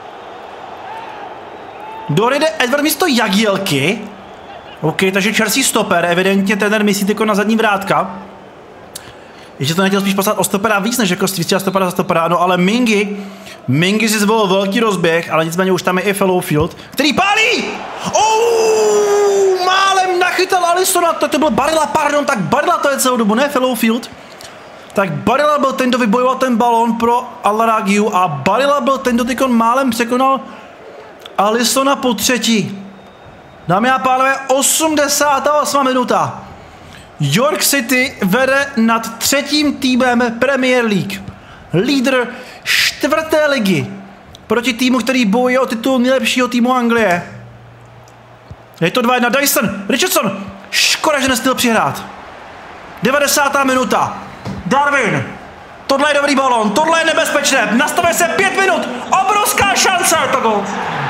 Doride Edward místo Jagielky. OK, takže Chelsea stoper, evidentně trenér myslí tyko na zadní vrátka. Ještě to nechtěl spíš poslat o stopera víc, než jako střístila stopera za stopera, no ale Mingy, Mingy si zvolil velký rozběh, ale nicméně už tam je i Fallowfield, který pálí! Oh, málem nachytal Alisona, to, to byl Barilla, pardon, tak Barilla to je celou dobu, ne Fallowfield. Tak Barilla byl ten, kdo vybojoval ten balón pro Al-Raghiu a Barilla byl ten, kdo tykon málem překonal Alisona po třetí. Dámy a pánové, osmdesátá osmá minuta. York City vede nad třetím týmem Premier League. Lídr čtvrté ligy proti týmu, který bojuje o titul nejlepšího týmu Anglie. Je to dva jedna. Dyson, Richardson. Škoda, že nestihl přihrát. devadesátá minuta. Darwin. Tohle je dobrý balón, tohle je nebezpečné. Nastavuje se pět minut. Obrovská šance. To gol.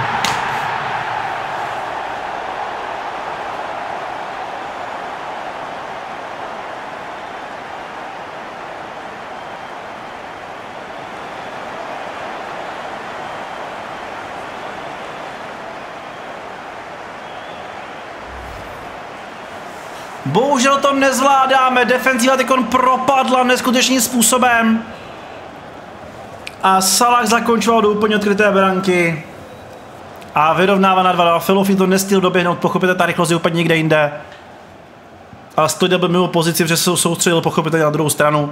Bohužel to nezvládáme, defenziva tykon propadla neskutečným způsobem. A Salah zakončoval do úplně odkryté branky. A vyrovnává na dva. Fallowfield to nestihl doběhnout, pochopitelně ta rychlost je úplně někde jinde. A Stojdel byl mimo pozici, protože se soustředil pochopitelně na druhou stranu.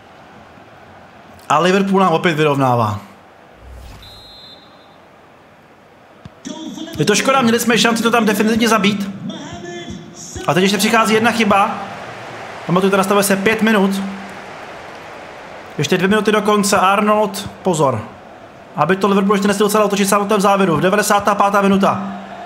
A Liverpool nám opět vyrovnává. Je to škoda, měli jsme šanci to tam definitivně zabít. A teď ještě přichází jedna chyba. Pamatujte, nastavuje se pět minut. Ještě dvě minuty do konce. Arnold, pozor. Aby to Liverpool ještě nestihl celé otočit samotném závěru. V devadesátá pátá minuta.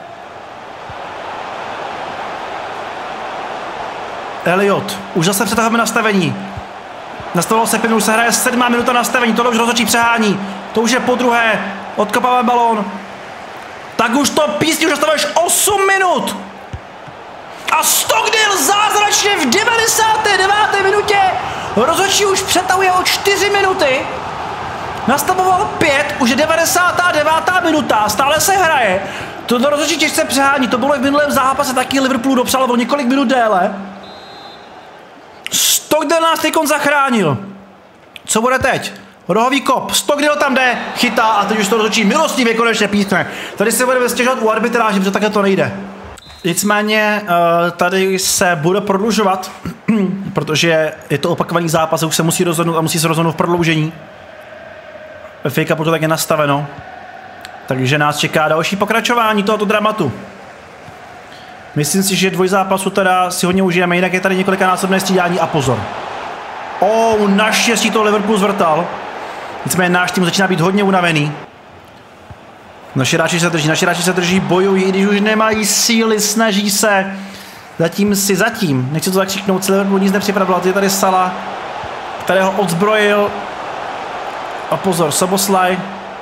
Elliot, už zase přetahujeme nastavení. Nastavilo se pět minut, se hraje sedmá minuta nastavení. Tohle už rozhodčí přehání. To už je po druhé. Odkopáváme balón. Tak už to písni, už nastavuješ osm minut. A Stockdale zázračně v devadesáté deváté minutě rozhodčí už přetahuje o čtyři minuty. Nastavoval pět, už je devadesátá devátá minuta, stále se hraje. Toto rozhodčí těžce přehání, to bylo i v minulém zápase, taky Liverpool dopsal o několik minut déle. Stockdale nás teďkon zachránil. Co bude teď? Rohový kop, Stockdale tam jde, chytá a teď už to rozhodčí milostivě konečně pískne. Tady se budeme stěžovat u arbitráže, protože takhle to nejde. Nicméně tady se bude prodlužovat, protože je to opakovaný zápas, už se musí rozhodnout a musí se rozhodnout v prodloužení. Ve F A Cupu to tak je nastaveno. Takže nás čeká další pokračování tohoto dramatu. Myslím si, že dvojzápasu teda si hodně užijeme, jinak je tady několikanásobné střídání a pozor. Oh, naštěstí to Liverpool zvrtal. Nicméně náš tým začíná být hodně unavený. Naši hráči se drží, naši hráči se drží, bojují, i když už nemají síly, snaží se. Zatím si zatím, nechci to zakřiknout, celý Liverpool nic nepřipravil, je tady Salah, kterého odzbrojil. A pozor, Szoboszlai.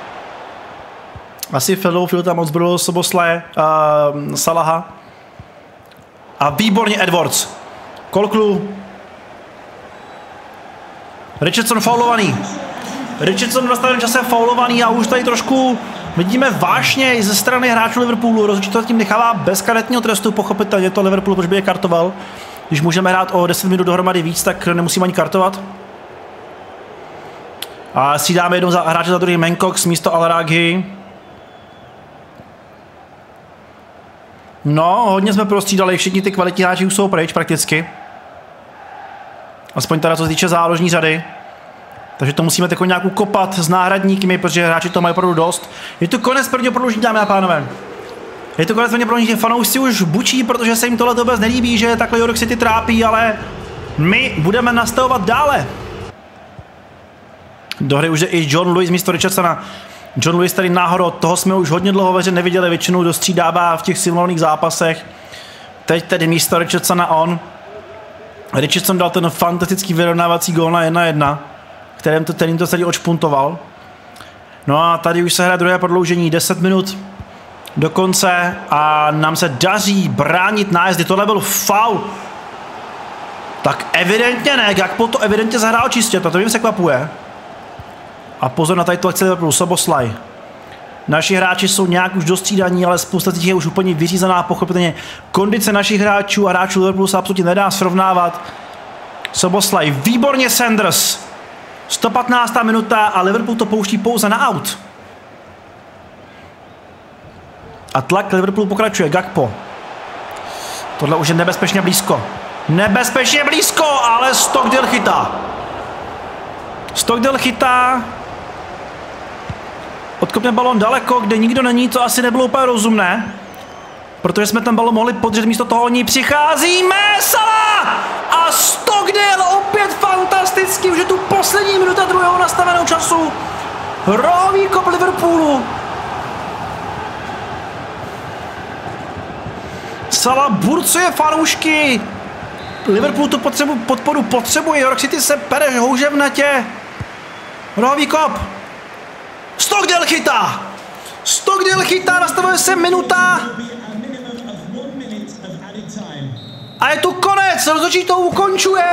Asi Fallowfield tam odzbrojil Szoboszlai, uh, Salaha. A výborně Edwards. Kolklu. Richardson faulovaný. Richardson v nastaveném čase faulovaný a už tady trošku vidíme vášně i ze strany hráčů Liverpoolu. Rozhodčí to tím nechává bez karetního trestu, pochopitelně to Liverpool, proč by je kartoval. Když můžeme hrát o deset minut dohromady víc, tak nemusíme ani kartovat. A střídáme jednou za hráče za druhý Mancox místo Al-Raghi. No, hodně jsme prostřídali, všichni ty kvalitní hráči už jsou pryč prakticky. Aspoň teda co se týče záložní řady. Takže to musíme teď nějak ukopat s náhradníky, protože hráči to mají opravdu dost. Je to konec prvního prodloužení, dámy a pánové. Je to konec prvního prodloužení, fanoušci už bučí, protože se jim tohle vůbec nelíbí, že takhle York City trápí, ale my budeme nastavovat dále. Do hry už je i John Lewis místo Richardsona. John Lewis tady náhodou, toho jsme už hodně dlouho veře neviděli, většinou dostřídává v těch simulovaných zápasech. Teď tedy místo Richardsona on. Richardson dal ten fantastický vyrovnávací gól na jedna jedna, kterým to, kterým to celý odšpuntoval. No a tady už se hraje druhé prodloužení, deset minut do konce a nám se daří bránit nájezdy, tohle byl faul. Tak evidentně ne, Gakpo to evidentně zahrál čistě, to mě překvapuje. A pozor na tady to akci Liverpoolu, Szoboszlai. Naši hráči jsou nějak už dostřídaní, ale spousta těch je už úplně vyřízená, pochopitelně kondice našich hráčů a hráčů Liverpoolu se absolutně nedá srovnávat. Soboslaj, výborně Sanders. sto patnáctá minuta a Liverpool to pouští pouze na out. A tlak Liverpoolu pokračuje. Gakpo. Tohle už je nebezpečně blízko. Nebezpečně blízko, ale Stockdale chytá. Stockdale chytá. Odkopne balon daleko, kde nikdo není, to asi nebylo úplně rozumné. Protože jsme ten balon mohli podřet, místo toho oni přicházíme. Salah! A Stockdale opět fantasticky, už je tu poslední minuta druhého nastaveného času. Rohový kop Liverpoolu. Salah burcuje fanoušky. Liverpool tu potřebu, podporu potřebuje. York City se pere houževnatě. Rohový kop. Stockdale chytá. Stockdale chytá, nastavuje se minuta. A je tu konec, rozhodčí to ukončuje.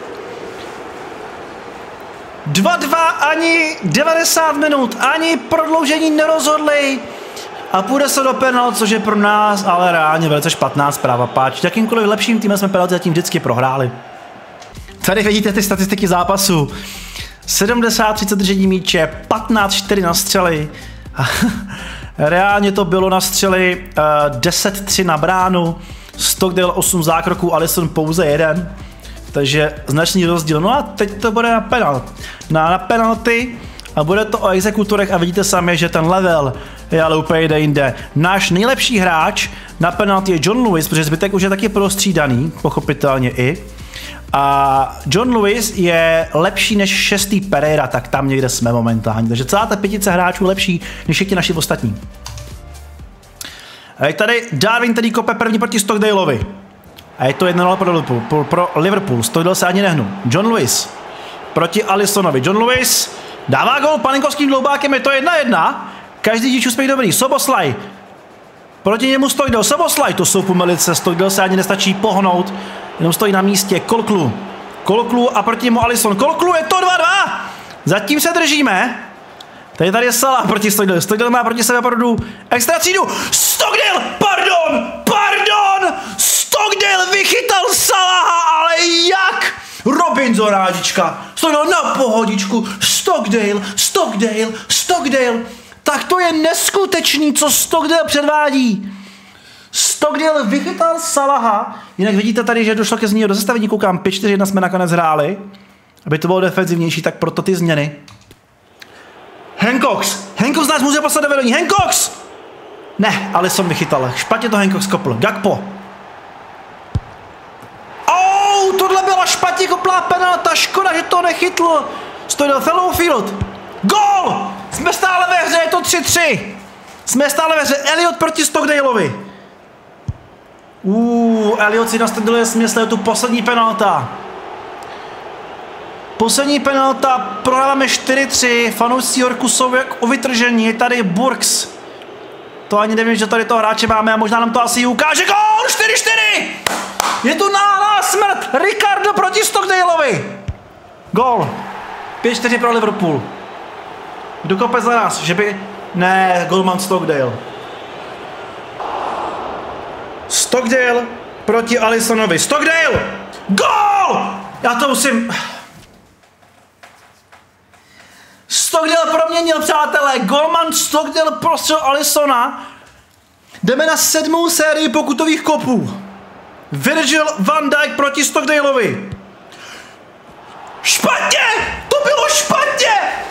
dva dva, ani devadesát minut, ani prodloužení nerozhodli. A půjde se do penalt, což je pro nás ale reálně velice špatná zpráva, páč. Jakýmkoliv lepším týmem jsme penalty zatím vždycky prohráli. Tady vidíte ty statistiky zápasu. sedmdesát třicet držení míče, patnáct čtyři na střely. Reálně to bylo na střely uh, deset tři na bránu. Stockdale osm zákroků, Alisson pouze jeden. Takže značný rozdíl. No a teď to bude na penalt. Na, na penalty a bude to o exekutorech a vidíte sami, že ten level je ale úplně jde jinde. Náš nejlepší hráč na penalty je John Lewis, protože zbytek už je taky prostřídaný, pochopitelně i. A John Lewis je lepší než šestý Pereira, tak tam někde jsme momentálně. Takže celá ta pětice hráčů lepší než všichni naši ostatní. A je tady Darwin, který kope první proti Stockdaleovi. A je to jedna nula pro Liverpool. Pro, pro Liverpool. Stockdale se ani nehnu. John Lewis proti Alissonovi. John Lewis dává gol panenkovským dloubákem, je to jedna jedna. Každý díč úspěch dobrý. Soboslaj. Proti němu Stockdale. Soboslaj, to jsou pomelice. Stockdale se ani nestačí pohnout. Jenom stojí na místě. Kolklu. Kolklu a proti němu Alisson. Kolklu, je to dva dva. Zatím se držíme. Tady tady je Salah proti Stockdale. Stockdale má proti sebe opravdu extra třídu. Stockdale, pardon, pardon. Stockdale vychytal Salaha, ale jak? Robinson rádička. Stockdale na pohodičku. Stockdale, Stockdale, Stockdale. Tak to je neskutečný, co Stockdale předvádí. Stockdale vychytal Salaha. Jinak vidíte tady, že došlo ke změně do zastavení. Koukám, pět čtyři jedna jsme nakonec hráli. Aby to bylo defenzivnější, tak proto ty změny. Hancox. Hancox nás může poslat do vedení. Hancox! Ne, Alisson vychytal. Špatně to Hancox kopl. Gakpo. Oh, tohle byla špatně koplá penalta. Škoda, že to nechytl. Stockdale, Fellowfield. Gól! Jsme stále ve hře, je to tři tři. Jsme stále ve hře. Elliot proti Stockdaleovi. Uuu, Elliot si nastavil smysl, je tu poslední penalta. Poslední penalta, prohráváme čtyři tři, fanoušci Yorku jsou jak u vytržení, je tady Burks. To ani nevím, že tady toho hráče máme a možná nám to asi ukáže. Gól, čtyři čtyři! Je tu náhlá smrt, Ricardo proti Stockdaleovi. Gól, pět čtyři pro Liverpool. Kdo kope za nás, že by... Ne, golman Stockdale. Stockdale proti Alissonovi. Stockdale! Gól! Já to musím... Stockdale proměnil, přátelé. Golman Stockdale prostřel Alissona. Jdeme na sedmou sérii pokutových kopů. Virgil van Dijk proti Stockdaleovi. Špatně! To bylo špatně!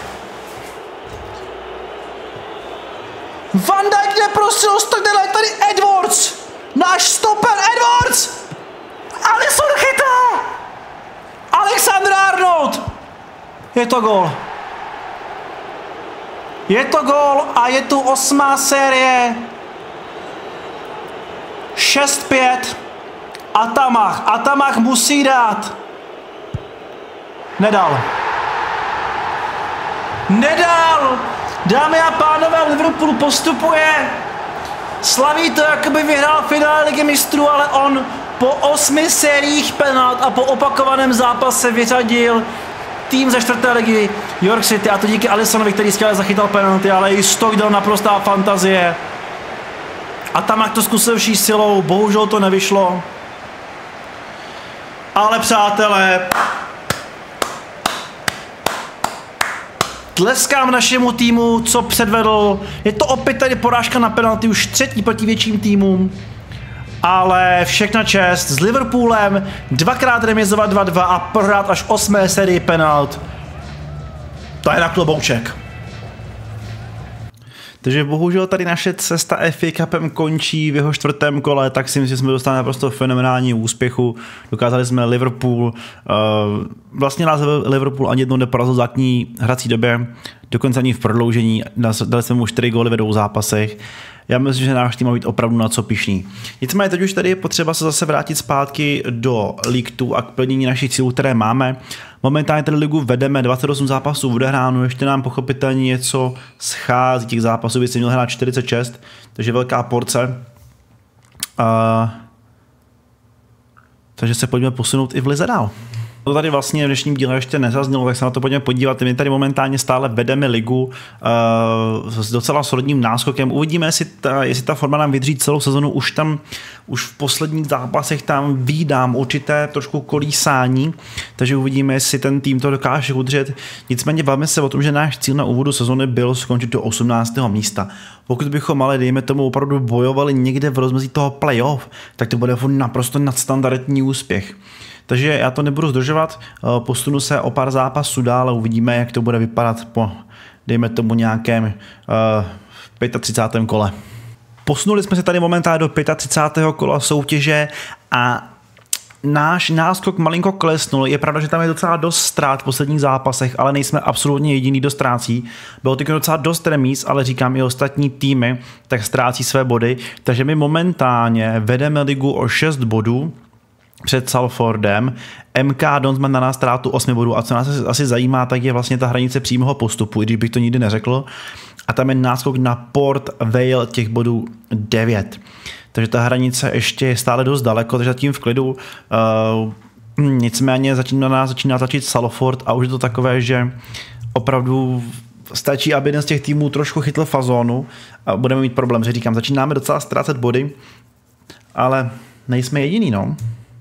Van Dijk neprostřel Stockdale, tady Edwards. Náš stoper Edwards. Alisson chytá. Alexander Arnold. Je to gól. Je to gól a je tu osmá série. šest pět. Atamach. Atamach musí dát. Nedal. Nedal. Dámy a pánové, Liverpool postupuje. Slaví to, jako by vyhrál finále Ligy mistrů, ale on po osmi sériích penalt a po opakovaném zápase vyřadil tým ze čtvrté ligy York City, a to díky Alissonovi, který skvěle zachytal penalty, ale i Stockdale naprostá fantazie. A tam jak to zkusil vší silou, bohužel to nevyšlo. Ale přátelé, Tleskám našemu týmu, co předvedl. Je to opět tady porážka na penalty, už třetí proti větším týmům. Ale všechna čest s Liverpoolem, dvakrát remizovat dva dva a prohrát až osmé sérii penalt. To je na klobouček. Takže bohužel tady naše cesta F A Cupem končí v jeho čtvrtém kole, tak si myslím, že jsme dostali naprosto fenomenální úspěchu. Dokázali jsme Liverpool, uh, vlastně nás Liverpool ani jednou neporazil v základní hrací době, dokonce ani v prodloužení, dali jsme mu čtyři góly ve dvou zápasech. Já myslím, že náš tým má být opravdu na co pyšný. Nicméně teď už tady je potřeba se zase vrátit zpátky do League dva a k plnění našich cílů, které máme. Momentálně tady ligu vedeme, dvacet osm zápasů odehráno, ještě nám pochopitelně něco schází, těch zápasů by se měl hrát čtyřicet šest, takže velká porce. Uh, takže se pojďme posunout i v lize dál. To tady vlastně v dnešním díle ještě nezaznělo, tak se na to pojďme podívat. My tady momentálně stále vedeme ligu uh, s docela solidním náskokem. Uvidíme, jestli ta, jestli ta forma nám vydrží celou sezonu. Už tam, už v posledních zápasech tam vídám určité trošku kolísání, takže uvidíme, jestli ten tým to dokáže udržet. Nicméně bavíme se o tom, že náš cíl na úvodu sezony byl skončit do osmnáctého místa. Pokud bychom ale, dejme tomu, opravdu bojovali někde v rozmezí toho playoff, tak to bude naprosto nadstandardní úspěch. Takže já to nebudu zdržovat, posunu se o pár zápasů dál a uvidíme, jak to bude vypadat po, dejme tomu, nějakém uh, třicátém pátém kole. Posunuli jsme se tady momentálně do třicátého pátého kola soutěže a náš náskok malinko klesnul. Je pravda, že tam je docela dost ztrát v posledních zápasech, ale nejsme absolutně jediný, kdo ztrácí. Bylo teď docela dost remíz, ale říkám, i ostatní týmy tak ztrácí své body, takže my momentálně vedeme ligu o šest bodů před Salfordem. M K Dons má na nás ztrátu osm bodů a co nás asi zajímá, tak je vlastně ta hranice přímého postupu, i když bych to nikdy neřekl. A tam je náskok na Port Vale těch bodů devět. Takže ta hranice ještě je stále dost daleko, takže zatím v klidu. Uh, nicméně začíná na nás začíná začít Salford a už je to takové, že opravdu stačí, aby jeden z těch týmů trošku chytl fazónu a budeme mít problém, že říkám, začínáme docela ztrácet body, ale nejsme jediný, no.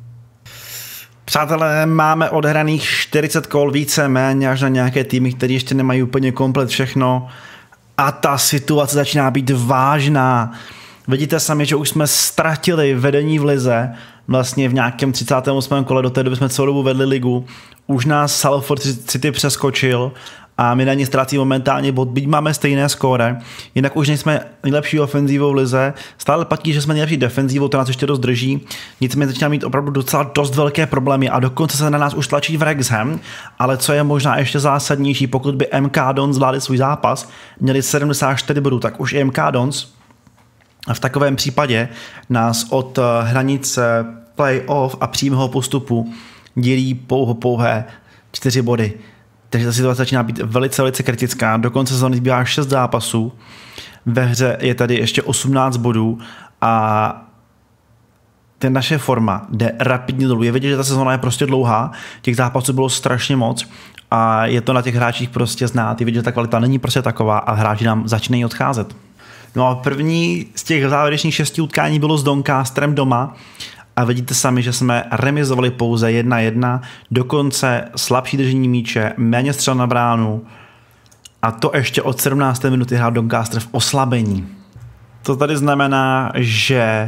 Přátelé, máme odhraných čtyřicet kol více méně až na nějaké týmy, které ještě nemají úplně komplet všechno a ta situace začíná být vážná. Vidíte sami, že už jsme ztratili vedení v lize, vlastně v nějakém třicátém osmém kole, do té doby jsme celou dobu vedli ligu, už nás Salford City přeskočil a my na ní ztrácí momentálně bod, byť máme stejné skóre, jinak už nejsme nejlepší ofenzívou v lize, stále platí, že jsme nejlepší defenzívou, to nás ještě dost drží, nicméně začíná mít opravdu docela dost velké problémy a dokonce se na nás už tlačí Wrexham, ale co je možná ještě zásadnější, pokud by M K Dons zvládli svůj zápas, měli sedmdesát čtyři bodů, tak už i M K Dons v takovém případě nás od hranice playoff a přímého postupu dělí pouho pouhé čtyři body. Takže ta situace začíná být velice, velice kritická. Do konce sezóny zbývá šest zápasů. Ve hře je tady ještě osmnáct bodů a ten naše forma jde rapidně dolů. Je vidět, že ta sezóna je prostě dlouhá. Těch zápasů bylo strašně moc a je to na těch hráčích prostě znát. Je vidět, že ta kvalita není prostě taková a hráči nám začínají odcházet. No a první z těch závěrečných šesti utkání bylo s Doncasterem doma a vidíte sami, že jsme remizovali pouze jedna jedna, dokonce slabší držení míče, méně střel na bránu a to ještě od sedmnácté minuty hrál Doncaster v oslabení. To tady znamená, že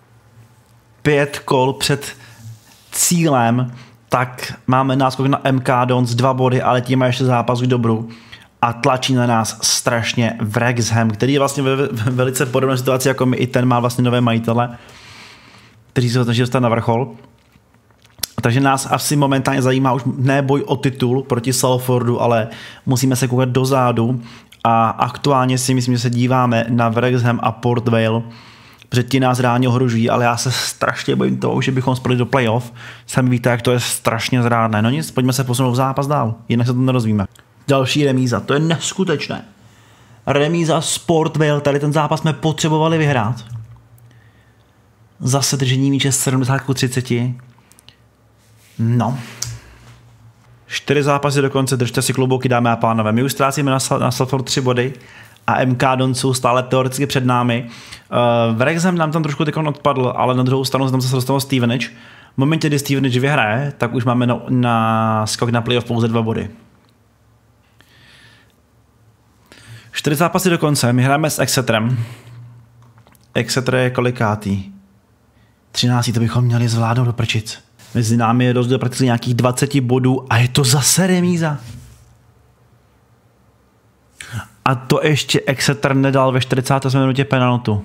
pět kol před cílem, tak máme náskok na M K Dons, dva body, ale tím má ještě zápas k dobru a tlačí na nás strašně Wrexham, který je vlastně ve, ve velice podobné situaci jako my, i ten má vlastně nové majitele, kteří se ho snaží dostat na vrchol. Takže nás asi momentálně zajímá už ne boj o titul proti Salfordu, ale musíme se koukat dozadu a aktuálně si myslím, že se díváme na Wrexham a Port Vale, protože ti nás reálně ohrožují, ale já se strašně bojím toho, že bychom spadli do playoff. Sami víte, jak to je strašně zrádné. No nic, pojďme se posunout v zápas dál, jinak se to nerozvíme. Další remíza, to je neskutečné. Remíza s Port Vale, tady ten zápas jsme potřebovali vyhrát. Zase držení míče sedmdesát ku třiceti. No. Čtyři zápasy do konce, držte si klobouky, dámy a pánové. My už ztrácíme na, na Salford tři body a M K Dons jsou stále teoreticky před námi. Uh, Wrexham nám tam trošku teď odpadl, ale na druhou stranu se tam zase dostal Stevenage. V momentě, kdy Stevenage vyhraje, tak už máme na, na skok na playoff pouze dva body. Čtyři zápasy do konce, my hrajeme s Exeterem. Exeter je kolikátý? třináctý, to bychom měli zvládnout do prčic. Mezi námi je rozdíl prakticky nějakých dvacet bodů a je to zase remíza. A to ještě Exeter nedal ve čtyřicáté osmé minutě penaltu.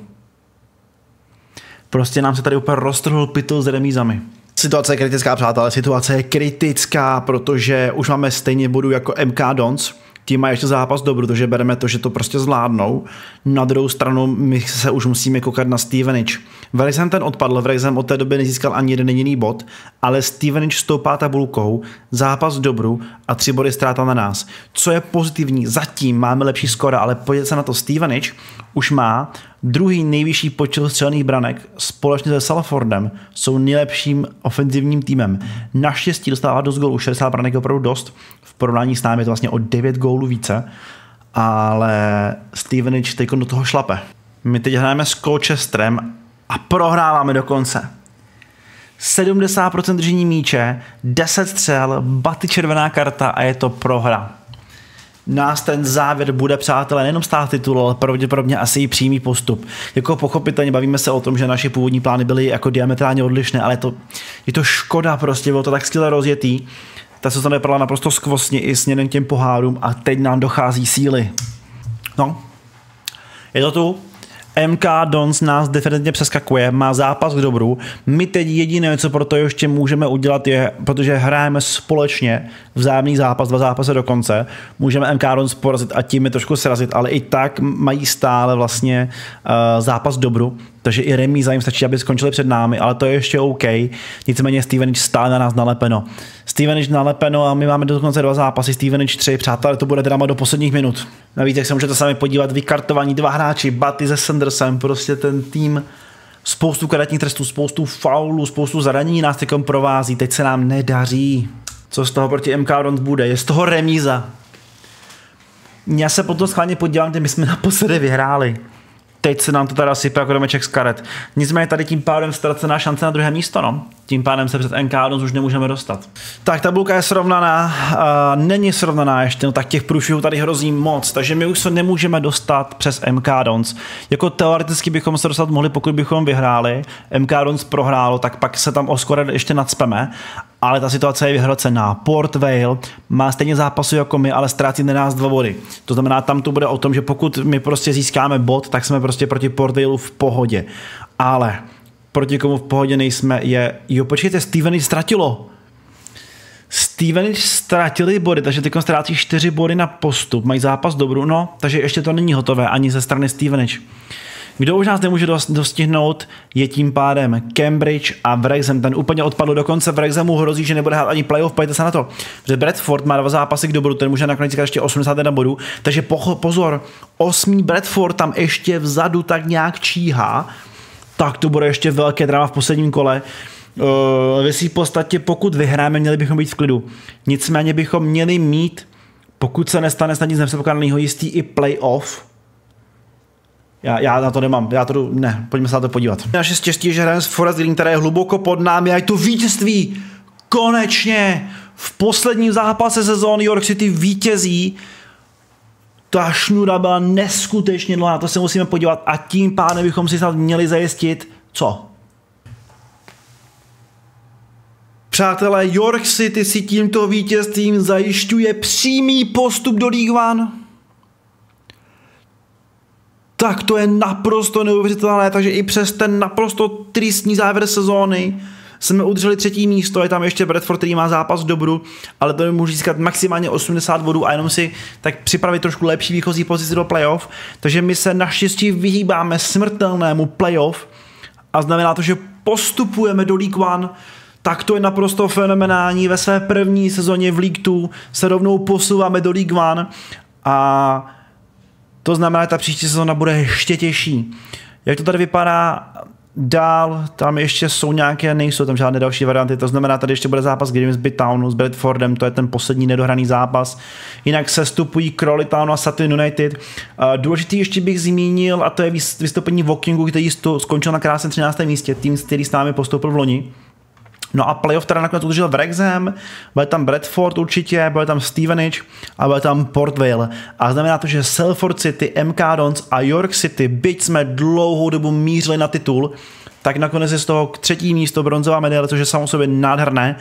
Prostě nám se tady úplně roztrhl pytel s remízami. Situace je kritická, přátelé, situace je kritická, protože už máme stejně bodů jako M K Dons. Tím má ještě zápas do, protože bereme to, že to prostě zvládnou. Na druhou stranu my se už musíme koukat na Stevenage. Wrexham ten odpadl, Wrexham od té doby nezískal ani jeden jediný bod, ale Stevenage stoupá tabulkou, zápas dobru a tři body ztráta na nás. Co je pozitivní, zatím máme lepší skora, ale pojďte se na to, Stevenage už má druhý nejvyšší počet střelených branek společně se Salfordem, jsou nejlepším ofenzivním týmem. Naštěstí dostává dost gólů, šedesát branek je opravdu dost, v porovnání s námi je to vlastně o devět gólů více, ale Stevenage teď do toho šlape. My teď hrajeme s Colchesterem a prohráváme dokonce. sedmdesát procent držení míče, deset střel, baty červená karta a je to prohra. Nás ten závěr bude, přátelé, nejenom stát titul, ale pravděpodobně asi i přímý postup. Jako pochopitelně bavíme se o tom, že naše původní plány byly jako diametrálně odlišné, ale to, je to škoda prostě, bylo to tak skvěle rozjetý. Ta se to nepadla naprosto skvostně i směrem těm pohárům a teď nám dochází síly. No, je to tu. M K Dons nás definitivně přeskakuje, má zápas k dobru. My teď jediné, co pro to ještě můžeme udělat je, protože hrajeme společně vzájemný zápas, dva zápasy do konce, můžeme M K Dons porazit a tím je trošku srazit, ale i tak mají stále vlastně uh, zápas k dobru, takže i remíza jim stačí, aby skončili před námi, ale to je ještě OK. Nicméně Stevenage stále na nás nalepeno. Stevenage nalepeno a my máme dokonce dva zápasy, Stevenage tři, přátelé, to bude drama do posledních minut. Navíc, jak se můžete sami podívat, vykartovaní dva hráči, Baty se Sandersem, prostě ten tým, spoustu karetních trestů, spoustu faulů, spoustu zranění nás teďkom provází, teď se nám nedaří. Co z toho proti M K Dons bude? Je z toho remíza. Já se potom schválně podívám, kde my jsme naposledy vyhráli. Teď se nám to teda sype jako domeček z karet. Nicméně tady tím pádem ztracená šance na druhé místo, no. Tím pádem se před M K Dons už nemůžeme dostat. Tak tabulka je srovnaná, uh, není srovnaná ještě, no tak těch průšvihů tady hrozí moc, takže my už se nemůžeme dostat přes M K Dons. Jako teoreticky bychom se dostat mohli, pokud bychom vyhráli, M K Dons prohrálo, tak pak se tam o skore ještě nadspeme, ale ta situace je vyhrocená. Port Vale má stejně zápasy jako my, ale ztrácí na nás dva body. To znamená, tam to bude o tom, že pokud my prostě získáme bod, tak jsme prostě proti Port Valeu v pohodě. Ale proti komu v pohodě nejsme je, jo počkejte, Stevenage ztratilo. Stevenage ztratili body, takže teď ztrácí čtyři body na postup, mají zápas dobru, no, takže ještě to není hotové ani ze strany Stevenage. Kdo už nás nemůže dostihnout, je tím pádem Cambridge a Wrexham. Ten úplně odpadl, dokonce Wrexhamu hrozí, že nebude hrát ani playoff, pojďte se na to. Protože Bradford má dva zápasy k dobru, ten může nakonec získat ještě osmdesát jedna bodů, takže pozor, osmý Bradford tam ještě vzadu tak nějak číhá, tak to bude ještě velké drama v posledním kole. Uh, ve svým podstatě, pokud vyhráme, měli bychom být v klidu. Nicméně bychom měli mít, pokud se nestane snad nic nepředpokládaného, jistý i playoff. Já, já na to nemám, já to jdu, ne, pojďme se na to podívat. Naše štěstí je, že hrajeme s Forest Green, které je hluboko pod námi a je to vítězství. Konečně v posledním zápase sezóny York City vítězí. Ta šnuda byla neskutečně dlouhá, na to se musíme podívat a tím pádem bychom si snad měli zajistit, co? Přátelé, York City si tímto vítězstvím zajišťuje přímý postup do League One. Tak to je naprosto neuvěřitelné, takže i přes ten naprosto tristní závěr sezóny jsme udrželi třetí místo, je tam ještě Bradford, který má zápas dobru, ale to může získat maximálně osmdesát bodů a jenom si tak připravit trošku lepší výchozí pozici do playoff, takže my se naštěstí vyhýbáme smrtelnému playoff a znamená to, že postupujeme do League One, tak to je naprosto fenomenální, ve své první sezóně v League Two se rovnou posouváme do League One a to znamená, že ta příští sezóna bude ještě těžší. Jak to tady vypadá dál, tam ještě jsou nějaké, nejsou tam žádné další varianty, to znamená, tady ještě bude zápas Grimsby Townu s Bradfordem, to je ten poslední nedohraný zápas. Jinak se stupují Crawley Town a Sutton United. Důležitý ještě bych zmínil, a to je vystoupení Wokingu, který skončil na krásném třináctém místě, tým, který s námi postoupil v loni. No a playoff teda nakonec udržel Wrexham, byl tam Bradford určitě, byl tam Stevenage a byl tam Port Vale. A znamená to, že Salford City, M K Dons a York City, byť jsme dlouhou dobu mířili na titul, tak nakonec je z toho třetí místo bronzová medaile, což je samo sobě nádherné.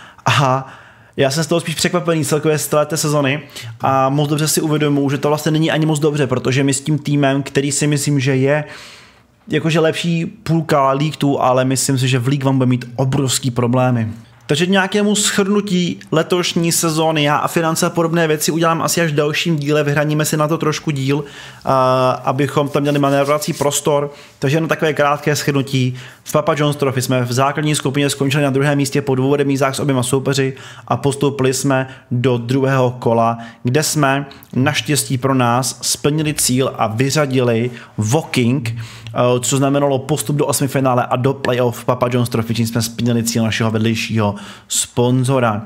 A já jsem z toho spíš překvapený celkově z té sezony a moc dobře si uvědomuji, že to vlastně není ani moc dobře, protože my s tím týmem, který si myslím, že je jakože lepší půlka League dva, ale myslím si, že v League One bude mít obrovský problémy. Takže nějakému shrnutí letošní sezóny, já a finance a podobné věci udělám asi až v dalším díle, vyhraníme si na to trošku díl, uh, abychom tam měli manévrovací prostor, takže jenom takové krátké shrnutí. V Papa John's Trophy jsme v základní skupině skončili na druhém místě po dvou remízách s oběma soupeři a postoupili jsme do druhého kola, kde jsme naštěstí pro nás splnili cíl a vyřadili Woking, co znamenalo postup do osmifinále a do playoff Papa John's Trophy, čím jsme splnili cíl našeho vedlejšího sponzora.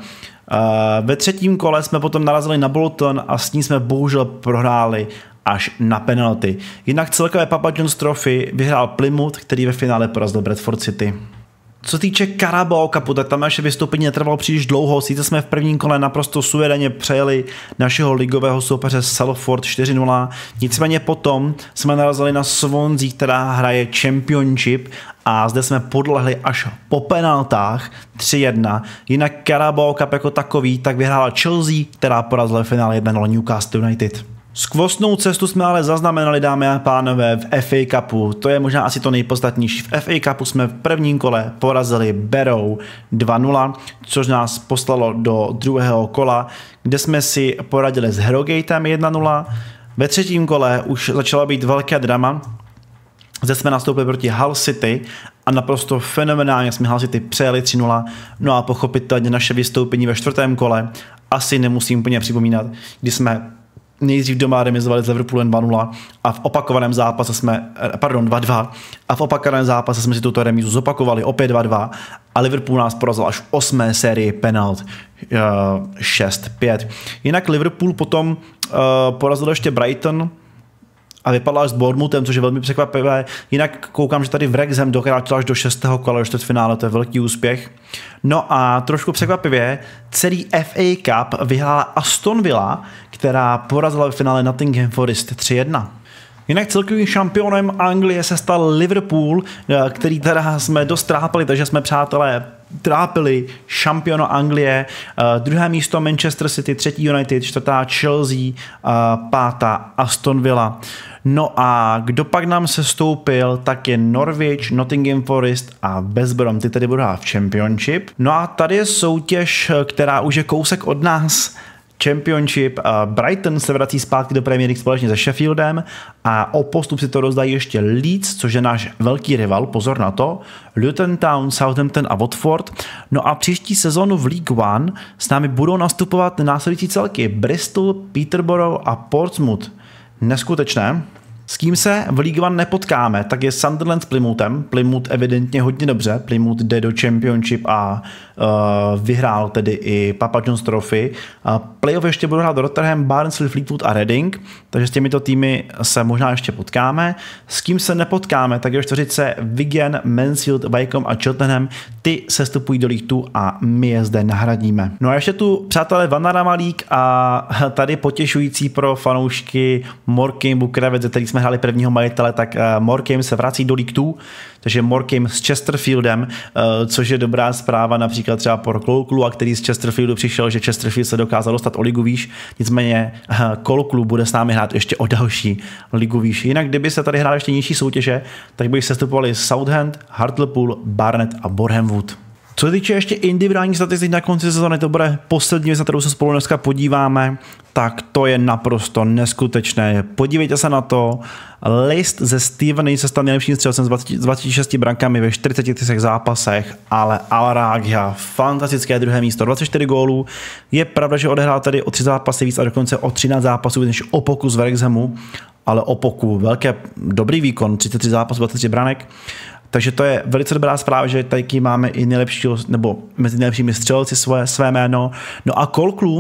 Ve třetím kole jsme potom narazili na Bolton a s ní jsme bohužel prohráli až na penalty. Jinak celkové Papa John's Trophy vyhrál Plymouth, který ve finále porazil Bradford City. Co týče Carabao Cupu, tak tam naše vystoupení netrvalo příliš dlouho, sice jsme v prvním kole naprosto suverénně přejeli našeho ligového soupeře Salford čtyři nula, nicméně potom jsme narazili na Swansea, která hraje Championship a zde jsme podlehli až po penaltách tři jedna. Jinak Carabao Cup jako takový tak vyhrála Chelsea, která porazila v finále jedna nula Newcastle United. Skvostnou cestu jsme ale zaznamenali, dámy a pánové, v F A Cupu. To je možná asi to nejpodstatnější. V F A Cupu jsme v prvním kole porazili Barrow dva nula, což nás poslalo do druhého kola, kde jsme si poradili s Harrogatem jedna nula. Ve třetím kole už začala být velké drama. Zde jsme nastoupili proti Hull City a naprosto fenomenálně jsme Hull City přejeli tři nula. No a pochopitelně naše vystoupení ve čtvrtém kole asi nemusím úplně připomínat, kdy jsme nejdřív doma remizovali s Liverpoolem dva nula a v opakovaném zápase jsme, pardon, dva dva a v opakovaném zápase jsme si tuto remízu zopakovali opět dva dva a Liverpool nás porazil až v osmé sérii penalt šest pět. Jinak Liverpool potom uh, porazil ještě Brighton a vypadla až s Bournemouthem, což je velmi překvapivé. Jinak koukám, že tady Wrexham dokráčel až do šestého kola, do čtvrtfinále, to je velký úspěch. No a trošku překvapivě, celý F A Cup vyhrála Aston Villa, která porazila v finále Nottingham Forest tři jedna. Jinak celkovým šampionem Anglie se stal Liverpool, který teda jsme dost trápili, takže jsme, přátelé, trápili šampiona Anglie, uh, druhé místo Manchester City, třetí United, čtvrtá Chelsea, uh, pátá Aston Villa. No a kdo pak nám se stoupil, tak je Norwich, Nottingham Forest a West Brom, ty tedy budou hrát v Championship. No a tady je soutěž, která už je kousek od nás, Championship. Brighton se vrací zpátky do Premier League společně se Sheffieldem a o postup si to rozdají ještě Leeds, což je náš velký rival, pozor na to, Luton Town, Southampton a Watford. No a příští sezonu v League One s námi budou nastupovat následující celky Bristol, Peterborough a Portsmouth. Neskutečné. S kým se v League One nepotkáme, tak je Sunderland s Plymouthem. Plymouth evidentně hodně dobře. Plymouth jde do Championship a uh, vyhrál tedy i Papa John's Trophy. Uh, playoff ještě budou hrát Rotherham, Barnsley, Fleetwood a Reading, takže s těmito týmy se možná ještě potkáme. S kým se nepotkáme, tak je čtveřice Wigan, Mansfield, Wycombe a Cheltenham. Ty se stupují do League Two a my je zde nahradíme. No a ještě tu, přátelé, Vanarama League a tady potěšující pro fanoušky Morecambe Bucravec, který jsme hráli prvního majitele, tak uh, Morecambe se vrací do League Two, takže Morecambe s Chesterfieldem, uh, což je dobrá zpráva například třeba pro Kolklu, a který z Chesterfieldu přišel, že Chesterfield se dokázal dostat o ligu výš, nicméně uh, Kolklu bude s námi hrát ještě o další ligu výš. Jinak kdyby se tady hrály ještě nižší soutěže, tak by se sestupovali Southend, Hartlepool, Barnet a Boreham Wood. Co se týče ještě individuální statistik na konci sezóny, to bude poslední věc, na kterou se spolu dneska podíváme, tak to je naprosto neskutečné. Podívejte se na to. List ze Stevenage se stal nejlepším střelcem s dvaceti šesti brankami ve čtyřiceti třech zápasech, ale Al Raghia, fantastické druhé místo, dvacet čtyři gólů. Je pravda, že odehrál tady o tři zápasy víc a dokonce o třináct zápasů než Opoku z Wrexhamu, ale Opoku velké, dobrý výkon, třicet tři zápasů, dvacet tři branek. Takže to je velice dobrá zpráva, že tady máme i nejlepšího, nebo mezi nejlepšími střelci své, své jméno. No a Kolklu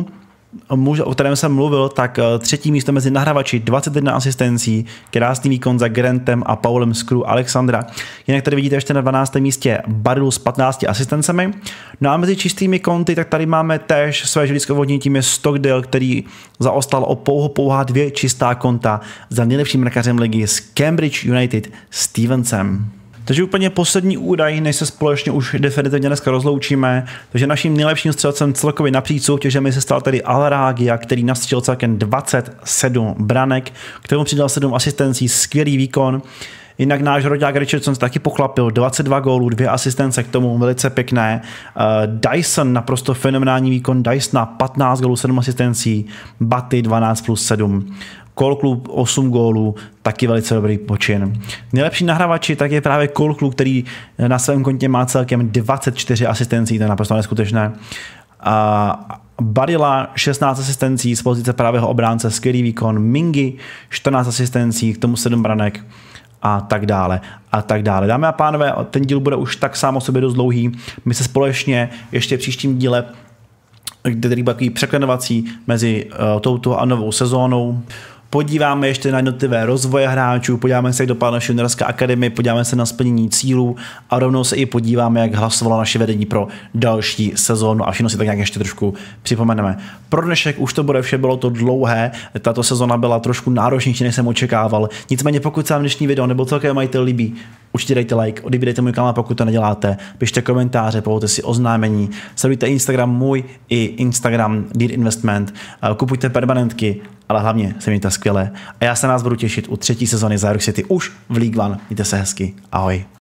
muž, o kterém jsem mluvil, tak třetí místo mezi nahrávači, dvacet jedna asistencí, krásný výkon za Grantem a Paulem z crew Alexandra. Jinak tady vidíte ještě na dvanáctém místě Barlu s patnácti asistencemi. No a mezi čistými konty, tak tady máme též své židlické vodní tím je Stockdale, který zaostal o pouho pouhá dvě čistá konta za nejlepším mrkařem ligy s Cambridge United Stevensem. Takže úplně poslední údaj, než se společně už definitivně dneska rozloučíme. Takže naším nejlepším střelcem celkově napříč soutěžemi se stal tedy Al-Ragia, který nastřelil celkem dvacet sedm branek, k tomu přidal sedm asistencí, skvělý výkon. Jinak náš roďák Richardson taky pochlapil, dvacet dva gólů, dvě asistence, k tomu velice pěkné. Uh, Dyson, naprosto fenomenální výkon Dysona, patnáct gólů, sedm asistencí, Baty dvanáct plus sedm. Call Club osm gólů, taky velice dobrý počin. Nejlepší nahrávači tak je právě Call Club, který na svém kontě má celkem dvacet čtyři asistencí, to je naprosto neskutečné. A Barilla šestnáct asistencí z pozice pravého obránce, skvělý výkon. Mingy čtrnáct asistencí, k tomu sedm branek a tak dále a tak dále. Dámy a pánové, ten díl bude už tak sám o sobě dost dlouhý. My se společně ještě v příštím díle, kde tady takový překlenovací mezi uh, touto a novou sezónou, podíváme ještě na jednotlivé rozvoje hráčů, podíváme se, jak dopadla naše juniorská akademie, podíváme se na splnění cílů a rovnou se i podíváme, jak hlasovalo naše vedení pro další sezónu a všechno si tak nějak ještě trošku připomeneme. Pro dnešek už to bude vše, bylo to dlouhé, tato sezóna byla trošku náročnější, než jsem očekával. Nicméně pokud se vám dnešní video nebo celkem majitel líbí, určitě dejte like, odebírejte můj kanál, pokud to neděláte, pište komentáře, povolte si oznámení, sledujte Instagram můj i Instagram Dear Investment, kupujte permanentky, ale hlavně se mějte skvěle a já se nás budu těšit u třetí sezony Zyrox City už v League One. Mějte se hezky, ahoj.